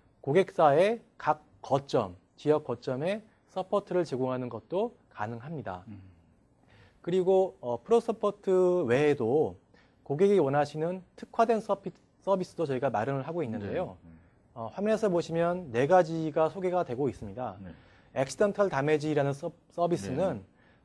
고객사의 각 거점, 지역 거점에 서포트를 제공하는 것도 가능합니다. 음. 그리고 어, 프로 서포트 외에도 고객이 원하시는 특화된 서비, 서비스도 저희가 마련을 하고 있는데요. 네. 어, 화면에서 보시면 네 가지가 소개가 되고 있습니다. 네. 액시던털 다메지라는 서, 서비스는 네.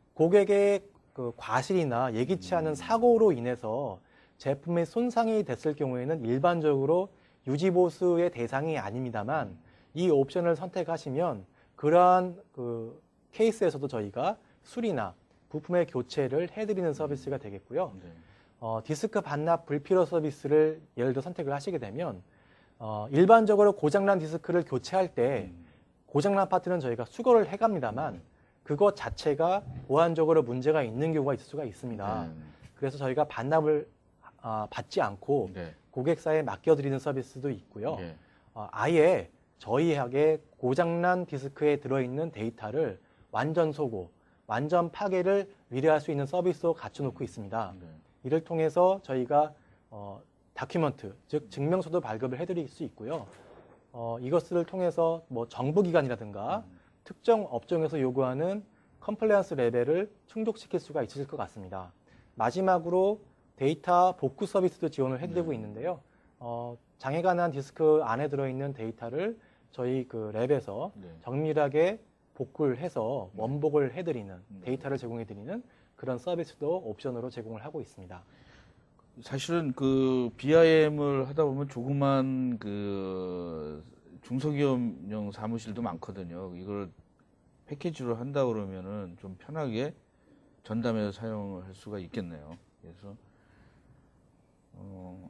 고객의 그 과실이나 예기치 않은 음. 사고로 인해서 제품의 손상이 됐을 경우에는 일반적으로 유지보수의 대상이 아닙니다만 이 옵션을 선택하시면 그러한 그 케이스에서도 저희가 수리나 부품의 교체를 해드리는 서비스가 되겠고요. 네. 어, 디스크 반납 불필요 서비스를 예를 들어 선택을 하시게 되면 어, 일반적으로 고장난 디스크를 교체할 때 음. 고장난 파트는 저희가 수거를 해갑니다만 그것 자체가 보안적으로 문제가 있는 경우가 있을 수가 있습니다. 네. 그래서 저희가 반납을 아, 받지 않고 네. 고객사에 맡겨드리는 서비스도 있고요. 예. 어, 아예 저희에게 고장난 디스크에 들어있는 데이터를 완전 소고, 완전 파괴를 위로할 수 있는 서비스도 갖춰놓고 있습니다. 네. 이를 통해서 저희가 어, 다큐먼트, 즉 증명서도 발급을 해드릴 수 있고요. 어, 이것을 통해서 뭐 정부기관이라든가 음. 특정 업종에서 요구하는 컴플라이언스 레벨을 충족시킬 수가 있을 것 같습니다. 마지막으로 데이터 복구 서비스도 지원을 해드리고 네. 있는데요. 어, 장애가 난 디스크 안에 들어있는 데이터를 저희 그 랩에서 네. 정밀하게 복구를 해서 네. 원복을 해드리는 네. 데이터를 제공해드리는 그런 서비스도 옵션으로 제공을 하고 있습니다. 사실은 그 비아이엠을 하다 보면 조그만 그 중소기업용 사무실도 많거든요. 이걸 패키지로 한다 그러면은 좀 편하게 전담해서 사용을 할 수가 있겠네요. 그래서 어,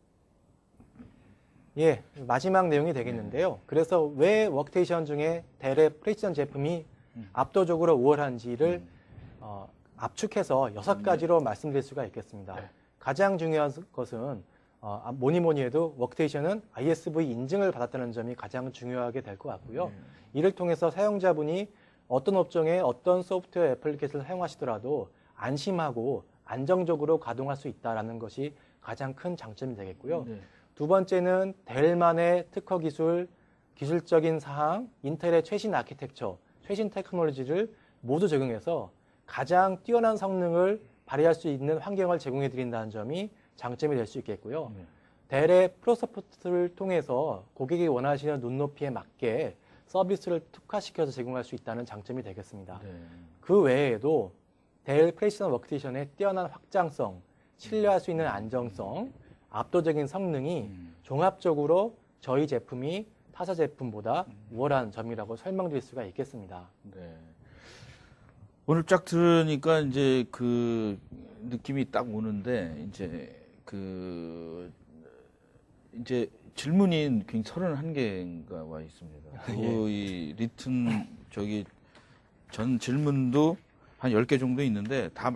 예, 마지막 내용이 되겠는데요. 그래서 왜 워크테이션 중에 델의 프레시전 제품이 음. 압도적으로 우월한지를 음. 어, 압축해서 여섯 가지로 말씀드릴 수가 있겠습니다. 네. 가장 중요한 것은 어, 뭐니 뭐니 해도 워크테이션은 아이에스브이 인증을 받았다는 점이 가장 중요하게 될 것 같고요. 네. 이를 통해서 사용자분이 어떤 업종에 어떤 소프트웨어 애플리케이션을 사용하시더라도 안심하고 안정적으로 가동할 수 있다는 것이 가장 큰 장점이 되겠고요. 네. 두 번째는 델만의 특허 기술, 기술적인 사항, 인텔의 최신 아키텍처, 최신 테크놀로지를 모두 적용해서 가장 뛰어난 성능을 발휘할 수 있는 환경을 제공해 드린다는 점이 장점이 될 수 있겠고요. 네. 델의 프로서포트를 통해서 고객이 원하시는 눈높이에 맞게 서비스를 특화시켜서 제공할 수 있다는 장점이 되겠습니다. 네. 그 외에도 델 프레시전 워크테이션의 뛰어난 확장성, 신뢰할 수 있는 안정성, 압도적인 성능이 음. 종합적으로 저희 제품이 타사 제품보다 우월한 점이라고 설명드릴 수가 있겠습니다. 네. 오늘 쫙 들으니까 이제 그 느낌이 딱 오는데 이제 그 이제 질문이 굉장히 서른한 개가 와 있습니다. 그리고 예. 이 리튼 저기 전 질문도 한 열 개 정도 있는데 다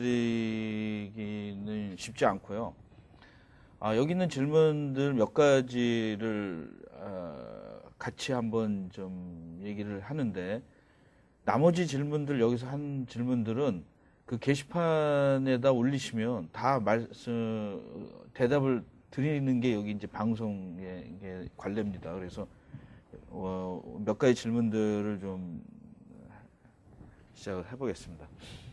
말씀드리기는 쉽지 않고요. 아, 여기 있는 질문들 몇 가지를 어, 같이 한번 좀 얘기를 하는데 나머지 질문들 여기서 한 질문들은 그 게시판에다 올리시면 다 말씀 대답을 드리는 게 여기 이제 방송에 이게 관례입니다. 그래서 어, 몇 가지 질문들을 좀 시작을 해보겠습니다.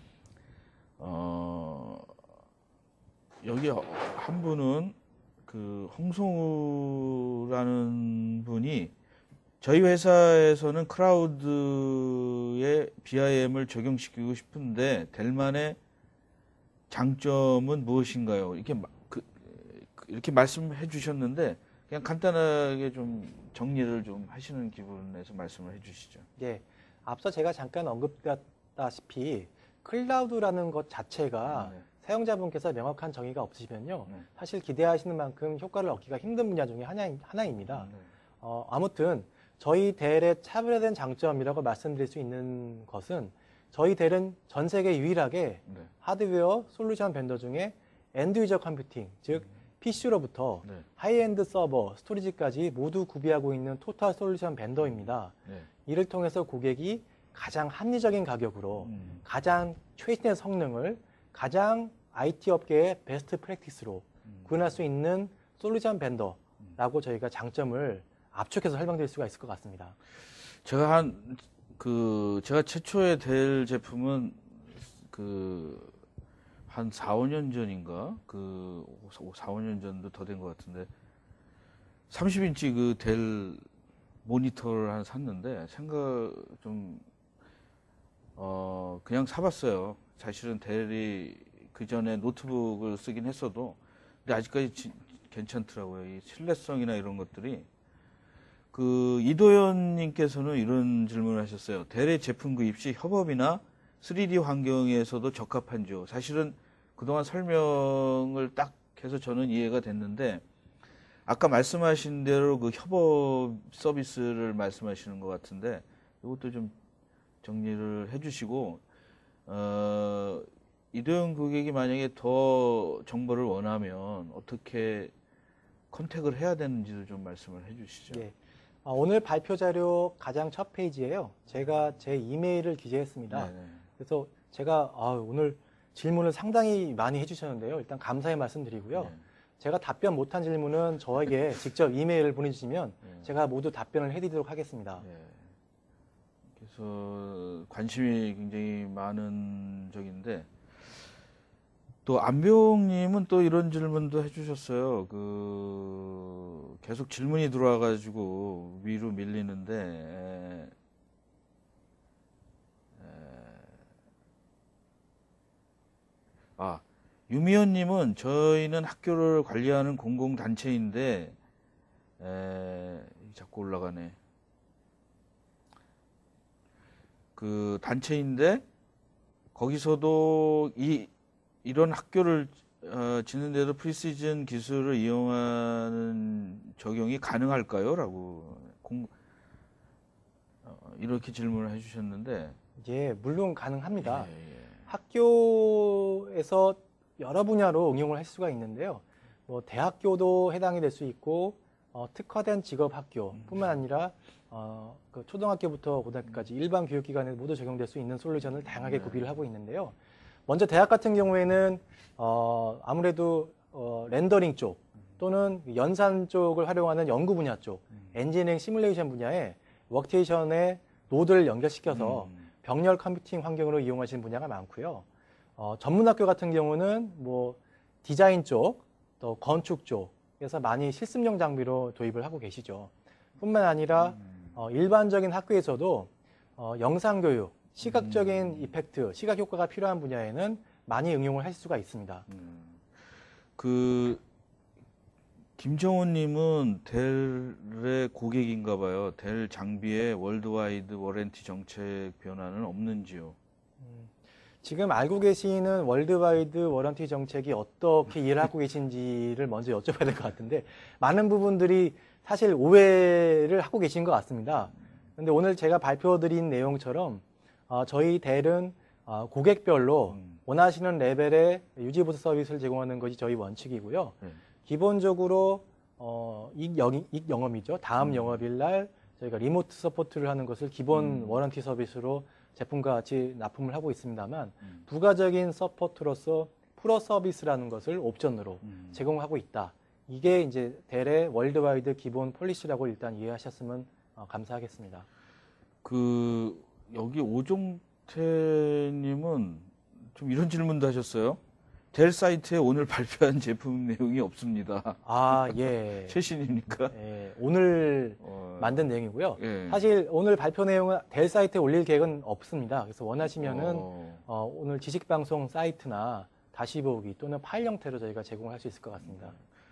어, 여기 한 분은 그 홍성우라는 분이 저희 회사에서는 클라우드에 비아이엠을 적용시키고 싶은데 델만의 장점은 무엇인가요? 이렇게 마- 그, 이렇게 말씀해 주셨는데 그냥 간단하게 좀 정리를 좀 하시는 기분에서 말씀을 해주시죠. 예, 앞서 제가 잠깐 언급했다시피 클라우드라는 것 자체가 네. 사용자분께서 명확한 정의가 없으시면요, 네. 사실 기대하시는 만큼 효과를 얻기가 힘든 분야 중에 하나, 하나입니다. 네. 어, 아무튼 저희 델의 차별화된 장점이라고 말씀드릴 수 있는 것은 저희 델은 전 세계 유일하게 네. 하드웨어 솔루션 벤더 중에 엔드 유저 컴퓨팅, 즉 피씨로부터 네. 하이엔드 서버, 스토리지까지 모두 구비하고 있는 토탈 솔루션 벤더입니다. 네. 이를 통해서 고객이 가장 합리적인 가격으로 음. 가장 최신의 성능을 가장 아이티 업계의 베스트 프랙티스로 음. 구현할 수 있는 솔루션 벤더라고 저희가 장점을 압축해서 설명드릴 수가 있을 것 같습니다. 제가 한, 그, 제가 최초에 델 제품은 그, 한 사, 오 년 전인가? 그, 사, 오 년 전도 더 된 것 같은데, 삼십 인치 그 델 모니터를 하나 샀는데, 생각 좀, 어, 그냥 사봤어요. 사실은 델이 그 전에 노트북을 쓰긴 했어도, 근데 아직까지 지- 괜찮더라고요. 이 신뢰성이나 이런 것들이. 그 이도현님께서는 이런 질문을 하셨어요. 델의 제품 구입 시 협업이나 쓰리디 환경에서도 적합한지요. 사실은 그동안 설명을 딱 해서 저는 이해가 됐는데 아까 말씀하신 대로 그 협업 서비스를 말씀하시는 것 같은데 이것도 좀 정리를 해주시고 어, 이도영 고객이 만약에 더 정보를 원하면 어떻게 컨택을 해야 되는지도 좀 말씀을 해주시죠. 예. 아, 오늘 발표 자료 가장 첫 페이지에요. 제가 제 이메일을 기재했습니다. 네네. 그래서 제가 아, 오늘 질문을 상당히 많이 해주셨는데요. 일단 감사의 말씀드리고요. 네. 제가 답변 못한 질문은 저에게 직접 이메일을 보내주시면 네. 제가 모두 답변을 해드리도록 하겠습니다. 네. 그래서 관심이 굉장히 많은 적인데 또 안병님은 또 이런 질문도 해주셨어요. 그 계속 질문이 들어와가지고 위로 밀리는데 에, 에, 아 유미연님은 저희는 학교를 관리하는 공공단체인데 에, 자꾸 올라가네. 그 단체인데 거기서도 이 이런 학교를 어, 짓는데도 프리시즌 기술을 이용하는 적용이 가능할까요? 라고 공, 어, 이렇게 질문을 해주셨는데 예, 물론 가능합니다. 예, 예. 학교에서 여러 분야로 응용을 할 수가 있는데요. 뭐 대학교도 해당이 될 수 있고 어, 특화된 직업학교뿐만 아니라 어, 그 초등학교부터 고등학교까지 일반 교육기관에 모두 적용될 수 있는 솔루션을 다양하게 네. 구비를 하고 있는데요. 먼저 대학 같은 경우에는 어, 아무래도 어, 렌더링 쪽 또는 연산 쪽을 활용하는 연구 분야 쪽, 엔지니어링 시뮬레이션 분야에 워크테이션에 노드를 연결시켜서 음. 병렬 컴퓨팅 환경으로 이용하시는 분야가 많고요. 어, 전문학교 같은 경우는 뭐 디자인 쪽, 또 건축 쪽에서 많이 실습용 장비로 도입을 하고 계시죠. 뿐만 아니라 어, 일반적인 학교에서도 어, 영상교육, 시각적인 이펙트, 시각 효과가 필요한 분야에는 많이 응용을 할 수가 있습니다. 음. 그 김정훈님은 델의 고객인가 봐요. 델 장비의 월드와이드 워런티 정책 변화는 없는지요? 지금 알고 계시는 월드와이드 워런티 정책이 어떻게 이해를 하고 계신지를 먼저 여쭤봐야 될 것 같은데 많은 부분들이 사실 오해를 하고 계신 것 같습니다. 그런데 오늘 제가 발표드린 내용처럼 어, 저희 델은 어, 고객별로 음. 원하시는 레벨의 유지보수 서비스를 제공하는 것이 저희 원칙이고요. 네. 기본적으로 어, 이, 영, 이 영업이죠. 다음 음. 영업일 날 저희가 리모트 서포트를 하는 것을 기본 음. 워런티 서비스로 제품과 같이 납품을 하고 있습니다만 음. 부가적인 서포트로서 프로 서비스라는 것을 옵션으로 음. 제공하고 있다. 이게 이제 델의 월드와이드 기본 폴리시라고 일단 이해하셨으면 어, 감사하겠습니다. 그 여기 오종태님은 좀 이런 질문도 하셨어요. 델 사이트에 오늘 발표한 제품 내용이 없습니다. 아, 예. 최신입니까? 예, 오늘 어, 만든 내용이고요. 예. 사실 오늘 발표 내용은 델 사이트에 올릴 계획은 없습니다. 그래서 원하시면은 어, 어, 오늘 지식방송 사이트나 다시 보기 또는 파일 형태로 저희가 제공할 수 있을 것 같습니다.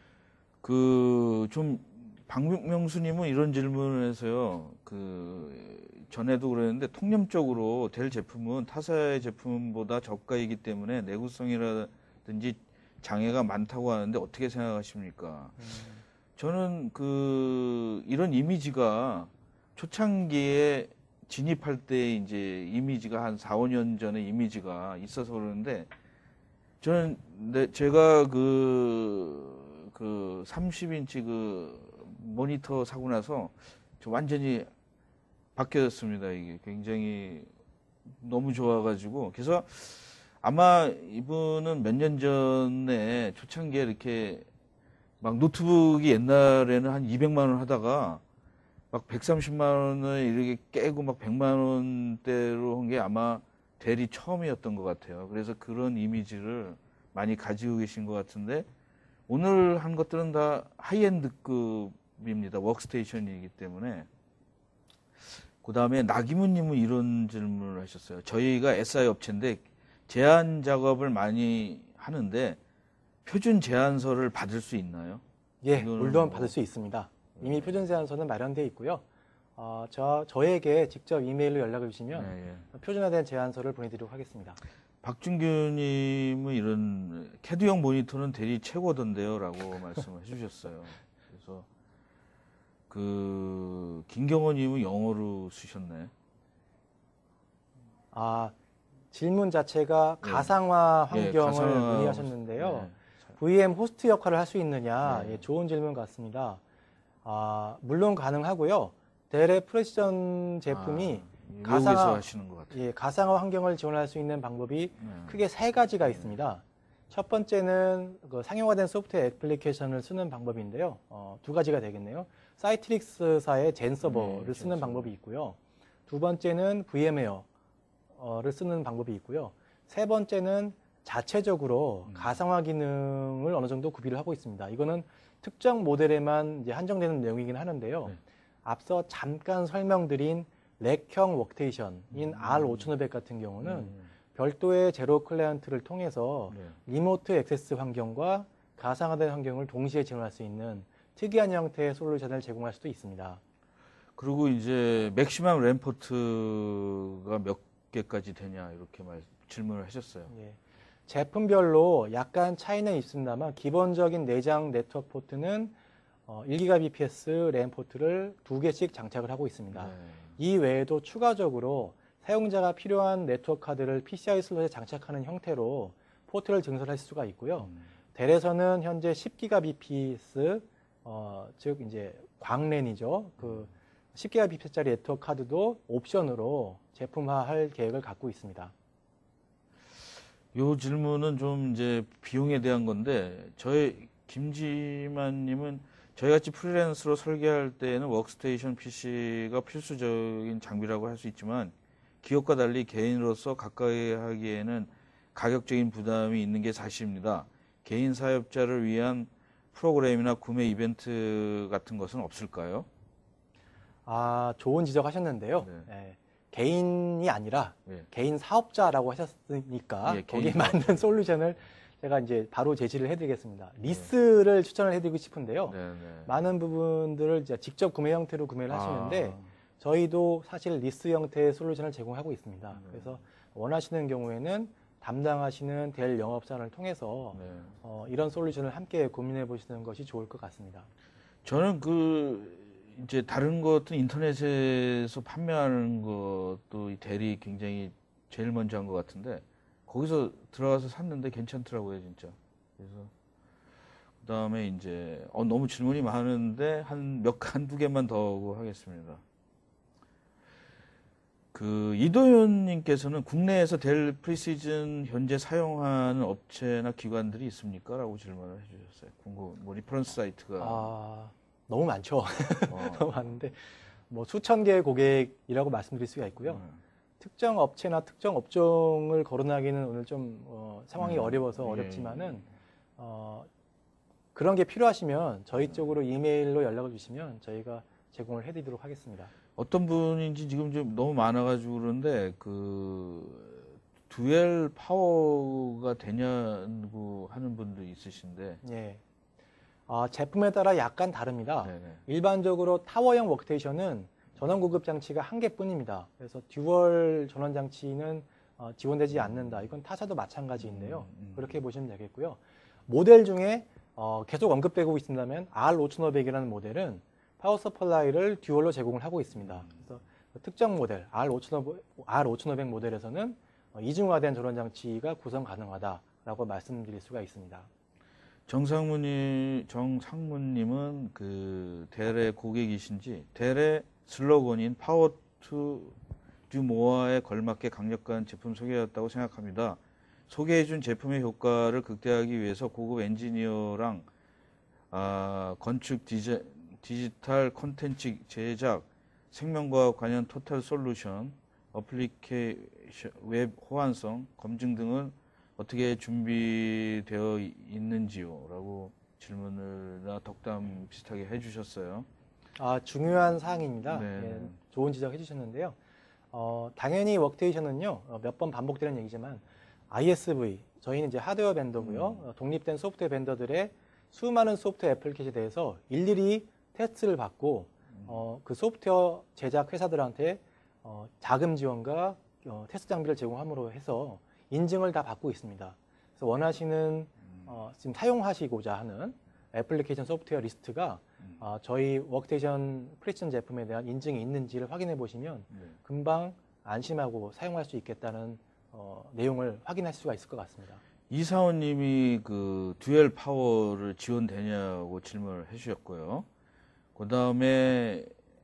그 좀 박명수님은 이런 질문을 해서요. 그 전에도 그랬는데 통념적으로 델 제품은 타사의 제품보다 저가이기 때문에 내구성이라든지 장애가 많다고 하는데 어떻게 생각하십니까? 음, 저는 그 이런 이미지가 초창기에 진입할 때 이제 이미지가 한 사, 오 년 전에 이미지가 있어서 그러는데 저는 내 제가 그, 그 삼십 인치 그 모니터 사고 나서 저 완전히 바뀌었습니다. 이게 굉장히 너무 좋아가지고 그래서 아마 이분은 몇 년 전에 초창기에 이렇게 막 노트북이 옛날에는 한 이백만 원 하다가 막 백삼십만 원을 이렇게 깨고 막 백만 원대로 한 게 아마 델이 처음이었던 것 같아요. 그래서 그런 이미지를 많이 가지고 계신 것 같은데 오늘 한 것들은 다 하이엔드급입니다. 워크스테이션이기 때문에. 그 다음에 나기문님은 이런 질문을 하셨어요. 저희가 에스아이 업체인데 제안 작업을 많이 하는데 표준 제안서를 받을 수 있나요? 예, 이거는 물론 뭐- 받을 수 있습니다. 이미 표준 제안서는 마련되어 있고요. 어, 저, 저에게 직접 이메일로 연락을 주시면 네, 예. 표준화된 제안서를 보내드리도록 하겠습니다. 박준규님은 이런 캐드형 모니터는 대리 최고던데요 라고 말씀을 해주셨어요. 그래서 그 김경호님은 영어로 쓰셨네. 아, 질문 자체가 네. 가상화 예, 환경을 가상화 문의하셨는데요. 네. 브이엠 호스트 역할을 할 수 있느냐? 네. 예, 좋은 질문 같습니다. 아, 물론 가능하고요. 델의 프레시전 제품이 아, 외국에서 가상화, 하시는 것 같아요. 예, 가상화 환경을 지원할 수 있는 방법이 네. 크게 세 가지가 있습니다. 첫 번째는 그 상용화된 소프트웨어 애플리케이션을 쓰는 방법인데요. 어, 두 가지가 되겠네요. 사이트릭스사의 젠 서버를 네, 쓰는 젠 방법이 있고요. 두 번째는 브이엠웨어를 쓰는 방법이 있고요. 세 번째는 자체적으로 음. 가상화 기능을 어느 정도 구비를 하고 있습니다. 이거는 특정 모델에만 이제 한정되는 내용이긴 하는데요. 네. 앞서 잠깐 설명드린 렉형 워크테이션인 음. 알 오천오백 같은 경우는 음. 별도의 제로 클라이언트를 통해서 네. 리모트 액세스 환경과 가상화된 환경을 동시에 지원할 수 있는 특이한 형태의 솔루션을 제공할 수도 있습니다. 그리고 이제 맥시멈 램포트가 몇 개까지 되냐 이렇게 말 질문을 하셨어요. 예. 제품별로 약간 차이는 있습니다만 기본적인 내장 네트워크 포트는 어, 일 기가비피에스 램 포트를 두 개씩 장착을 하고 있습니다. 네. 이 외에도 추가적으로 사용자가 필요한 네트워크 카드를 피시아이 슬롯에 장착하는 형태로 포트를 증설할 수가 있고요. 음. 델에서는 현재 십 기가비피에스 어, 즉 이제 광랜이죠. 그 십 기가비피에스짜리 네트워크 카드도 옵션으로 제품화할 계획을 갖고 있습니다. 요 질문은 좀 이제 비용에 대한 건데 저희 김지만님은 저희같이 프리랜서로 설계할 때에는 워크스테이션 피시가 필수적인 장비라고 할 수 있지만 기업과 달리 개인으로서 가까이 하기에는 가격적인 부담이 있는 게 사실입니다. 개인 사업자를 위한 프로그램이나 구매 이벤트 같은 것은 없을까요? 아, 좋은 지적하셨는데요. 네. 예, 개인이 아니라 네. 개인 사업자라고 하셨으니까 예, 거기에 개인 맞는 솔루션을 제가 이제 바로 제시를 해드리겠습니다. 리스를 추천을 해드리고 싶은데요. 네, 네. 많은 부분들을 이제 직접 구매 형태로 구매를 하시는데 아, 저희도 사실 리스 형태의 솔루션을 제공하고 있습니다. 네. 그래서 원하시는 경우에는 담당하시는 델 영업사를 통해서 네. 어, 이런 솔루션을 함께 고민해 보시는 것이 좋을 것 같습니다. 저는 그 이제 다른 것도 인터넷에서 판매하는 것도 이 대리 굉장히 제일 먼저 한 것 같은데 거기서 들어가서 샀는데 괜찮더라고요, 진짜. 그래서 그다음에 이제 어, 너무 질문이 많은데 한 몇 한두 개만 더 하겠습니다. 그 이도현님께서는 국내에서 델 프리시즌 현재 사용하는 업체나 기관들이 있습니까? 라고 질문을 해주셨어요. 궁금, 뭐 리퍼런스 사이트가 아, 너무 많죠. 어, 너무 많은데 뭐 수천 개의 고객이라고 말씀드릴 수가 있고요. 음, 특정 업체나 특정 업종을 거론하기는 오늘 좀 어, 상황이 음, 어려워서 예, 어렵지만은 어, 그런 게 필요하시면 저희 쪽으로 이메일로 연락을 주시면 저희가 제공을 해드리도록 하겠습니다. 어떤 분인지 지금 좀 너무 많아가지고 그런데 그 듀얼 파워가 되냐고 하는 분도 있으신데 예. 아, 제품에 따라 약간 다릅니다. 네네. 일반적으로 타워형 워크테이션은 전원 구급 장치가 한 개뿐입니다. 그래서 듀얼 전원 장치는 어, 지원되지 않는다. 이건 타사도 마찬가지인데요. 음, 음. 그렇게 보시면 되겠고요. 모델 중에 어, 계속 언급되고 있습니다만 알 오천오백이라는 모델은 파워 서플라이를 듀얼로 제공을 하고 있습니다. 그래서 그 특정 모델 알 오천오백, 알 오천오백 모델에서는 어, 이중화된 전원 장치가 구성 가능하다라고 말씀드릴 수가 있습니다. 정상무님, 정상무님은 그 델의 고객이신지 델의 슬로건인 파워 투 듀 모어에 걸맞게 강력한 제품 소개였다고 생각합니다. 소개해준 제품의 효과를 극대화하기 위해서 고급 엔지니어랑 아, 건축 디자, 디지털 콘텐츠 제작, 생명과학 관련 토탈 솔루션, 어플리케이션, 웹 호환성, 검증 등은 어떻게 준비되어 있는지요? 라고 질문을 덕담 비슷하게 해주셨어요. 아, 중요한 사항입니다. 네. 예, 좋은 지적 해주셨는데요. 어, 당연히 워크테이션은요, 어, 몇 번 반복되는 얘기지만 아이에스브이, 저희는 이제 하드웨어 벤더고요. 음. 어, 독립된 소프트웨어 벤더들의 수많은 소프트웨어 애플리케이션에 대해서 일일이 테스트를 받고 어, 그 소프트웨어 제작 회사들한테 어, 자금 지원과 어, 테스트 장비를 제공함으로 해서 인증을 다 받고 있습니다. 그래서 원하시는 어, 지금 사용하시고자 하는 애플리케이션 소프트웨어 리스트가 어, 저희 워크테이션 프리시즌 제품에 대한 인증이 있는지를 확인해 보시면 네. 금방 안심하고 사용할 수 있겠다는 어, 내용을 확인할 수가 있을 것 같습니다. 이사원님이 그 듀얼 파워를 지원되냐고 질문을 해주셨고요. 그 다음에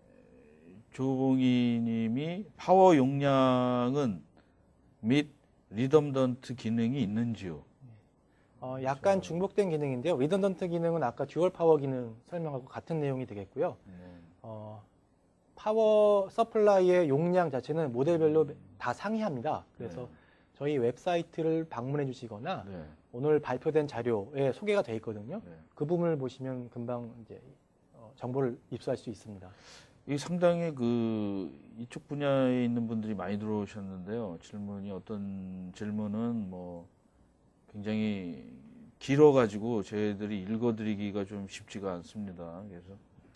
조봉희님이 파워 용량은 및 리덤던트 기능이 있는지요? 어, 약간 중복된 기능인데요. 리던던트 기능은 아까 듀얼 파워 기능 설명하고 같은 내용이 되겠고요. 네. 어, 파워 서플라이의 용량 자체는 모델별로 다 상이합니다. 그래서 네. 저희 웹사이트를 방문해 주시거나 네. 오늘 발표된 자료에 소개가 되어 있거든요. 네. 그 부분을 보시면 금방 이제 어, 정보를 입수할 수 있습니다. 이 상당히 그 이쪽 분야에 있는 분들이 많이 들어오셨는데요. 질문이 어떤 질문은 뭐 굉장히 길어가지고 저희들이 읽어드리기가 좀 쉽지가 않습니다. 그래서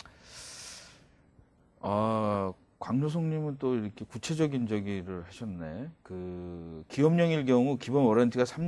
아 광노성님은 또 이렇게 구체적인 저기를 하셨네. 그 기업령일 경우 기본 워런티가 삼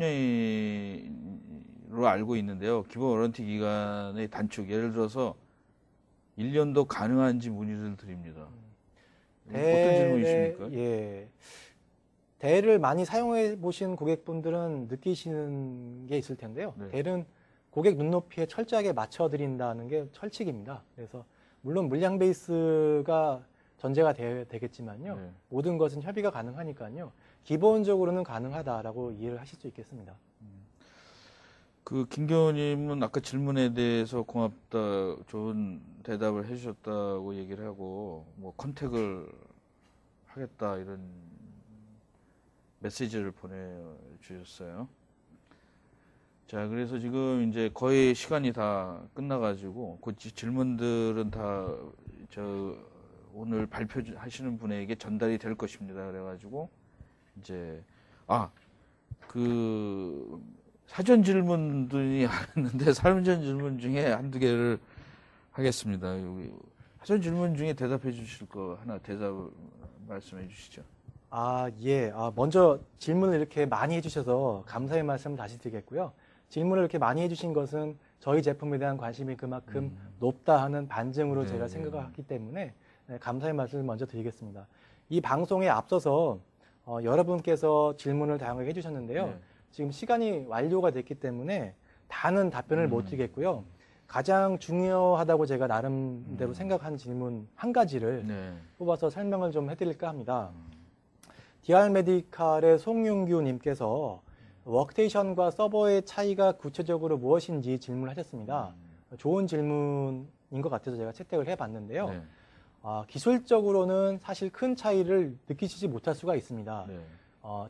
년으로 알고 있는데요. 기본 워런티 기간의 단축, 예를 들어서 일 년도 가능한지 문의를 드립니다. 어떤 질문이십니까? 예. 델을 많이 사용해 보신 고객분들은 느끼시는 게 있을 텐데요. 네. 델은 고객 눈높이에 철저하게 맞춰 드린다는 게 철칙입니다. 그래서 물론 물량 베이스가 전제가 되, 되겠지만요. 네. 모든 것은 협의가 가능하니까요. 기본적으로는 가능하다라고 이해를 하실 수 있겠습니다. 그 김경호님은 아까 질문에 대해서 고맙다, 좋은 대답을 해주셨다고 얘기를 하고 뭐 컨택을 하겠다 이런 메시지를 보내주셨어요. 자, 그래서 지금 이제 거의 시간이 다 끝나가지고 그 질문들은 다 저 오늘 발표하시는 분에게 전달이 될 것입니다. 그래가지고 이제 아 그 사전 질문들이 많았는데 사전 질문 중에 한두 개를 하겠습니다. 여기 사전 질문 중에 대답해 주실 거 하나 대답 말씀해 주시죠. 아, 예. 아, 먼저 질문을 이렇게 많이 해주셔서 감사의 말씀 다시 드리겠고요. 질문을 이렇게 많이 해주신 것은 저희 제품에 대한 관심이 그만큼 음. 높다 하는 반증으로 네, 제가 네. 생각하기 때문에 네, 감사의 말씀을 먼저 드리겠습니다. 이 방송에 앞서서 어, 여러분께서 질문을 다양하게 해주셨는데요. 네. 지금 시간이 완료가 됐기 때문에 다는 답변을 음. 못 드리겠고요. 가장 중요하다고 제가 나름대로 음. 생각한 질문 한 가지를 네. 뽑아서 설명을 좀 해드릴까 합니다. 음. 디알 메디칼의 송윤규님께서 워크테이션과 서버의 차이가 구체적으로 무엇인지 질문하셨습니다. 좋은 질문인 것 같아서 제가 채택을 해봤는데요. 네. 아, 기술적으로는 사실 큰 차이를 느끼시지 못할 수가 있습니다. 네. 어,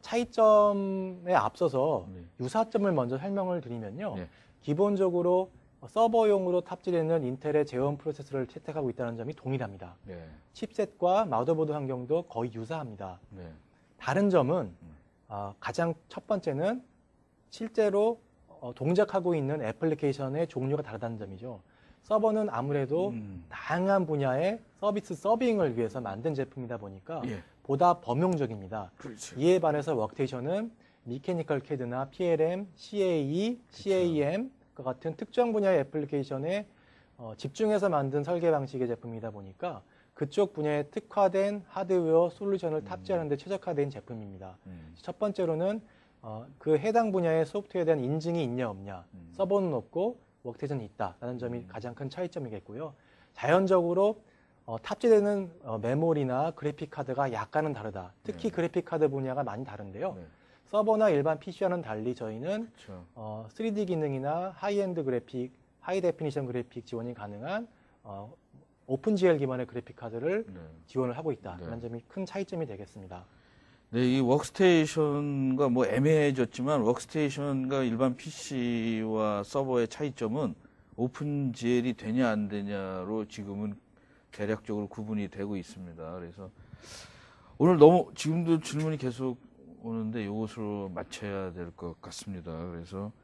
차이점에 앞서서 네. 유사점을 먼저 설명을 드리면요. 네. 기본적으로 서버용으로 탑재되는 인텔의 제원 프로세서를 채택하고 있다는 점이 동일합니다. 네. 칩셋과 마더보드 환경도 거의 유사합니다. 네. 다른 점은 어, 가장 첫 번째는 실제로 어, 동작하고 있는 애플리케이션의 종류가 다르다는 점이죠. 서버는 아무래도 음. 다양한 분야의 서비스 서빙을 위해서 만든 제품이다 보니까 예. 보다 범용적입니다. 그렇죠. 이에 반해서 워크테이션은 미케니컬 캐드나 피엘엠, 씨에이이, 씨에이엠과 같은 특정 분야의 애플리케이션에 어, 집중해서 만든 설계 방식의 제품이다 보니까 그쪽 분야에 특화된 하드웨어 솔루션을 탑재하는 데 최적화된 제품입니다. 음. 첫 번째로는 어, 그 해당 분야의 소프트웨어에 대한 인증이 있냐 없냐, 음. 서버는 없고 워크테이션은 있다라는 점이 음. 가장 큰 차이점이겠고요. 자연적으로 어, 탑재되는 어, 메모리나 그래픽 카드가 약간은 다르다. 특히 네. 그래픽 카드 분야가 많이 다른데요. 네. 서버나 일반 피씨와는 달리 저희는 그렇죠. 어, 쓰리디 기능이나 하이엔드 그래픽, 하이 데피니션 그래픽 지원이 가능한 어, 오픈지엘 기반의 그래픽 카드를 네. 지원을 하고 있다는 네. 점이 큰 차이점이 되겠습니다. 네, 이 워크스테이션과 뭐 애매해졌지만 워크스테이션과 일반 피씨와 서버의 차이점은 오픈지엘이 되냐 안 되냐로 지금은 대략적으로 구분이 되고 있습니다. 그래서 오늘 너무 지금도 질문이 계속 오는데 이것으로 마쳐야 될 것 같습니다. 그래서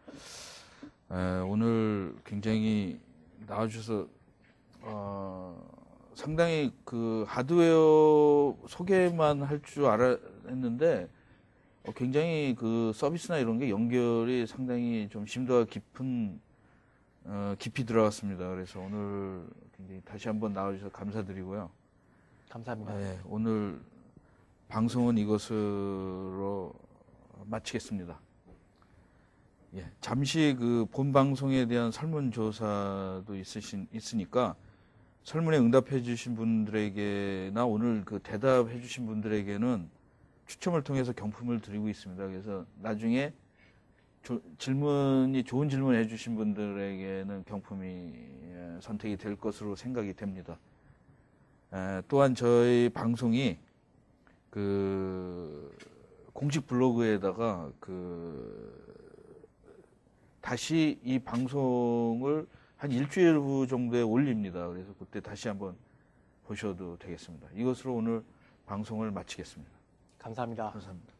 에, 오늘 굉장히 나와주셔서 어, 상당히 그 하드웨어 소개만 할 줄 알았는데 어, 굉장히 그 서비스나 이런 게 연결이 상당히 좀 심도가 깊은 어, 깊이 들어갔습니다. 그래서 오늘 굉장히 다시 한번 나와주셔서 감사드리고요. 감사합니다. 네, 오늘 방송은 이것으로 마치겠습니다. 예, 잠시 그 본 방송에 대한 설문조사도 있으신, 있으니까 설문에 응답해 주신 분들에게나 오늘 그 대답해 주신 분들에게는 추첨을 통해서 경품을 드리고 있습니다. 그래서 나중에 조, 질문이 좋은 질문 해주신 분들에게는 경품이 선택이 될 것으로 생각이 됩니다. 에, 또한 저희 방송이 그 공식 블로그에다가 그 다시 이 방송을 한 일주일 후 정도에 올립니다. 그래서 그때 다시 한번 보셔도 되겠습니다. 이것으로 오늘 방송을 마치겠습니다. 감사합니다. 감사합니다.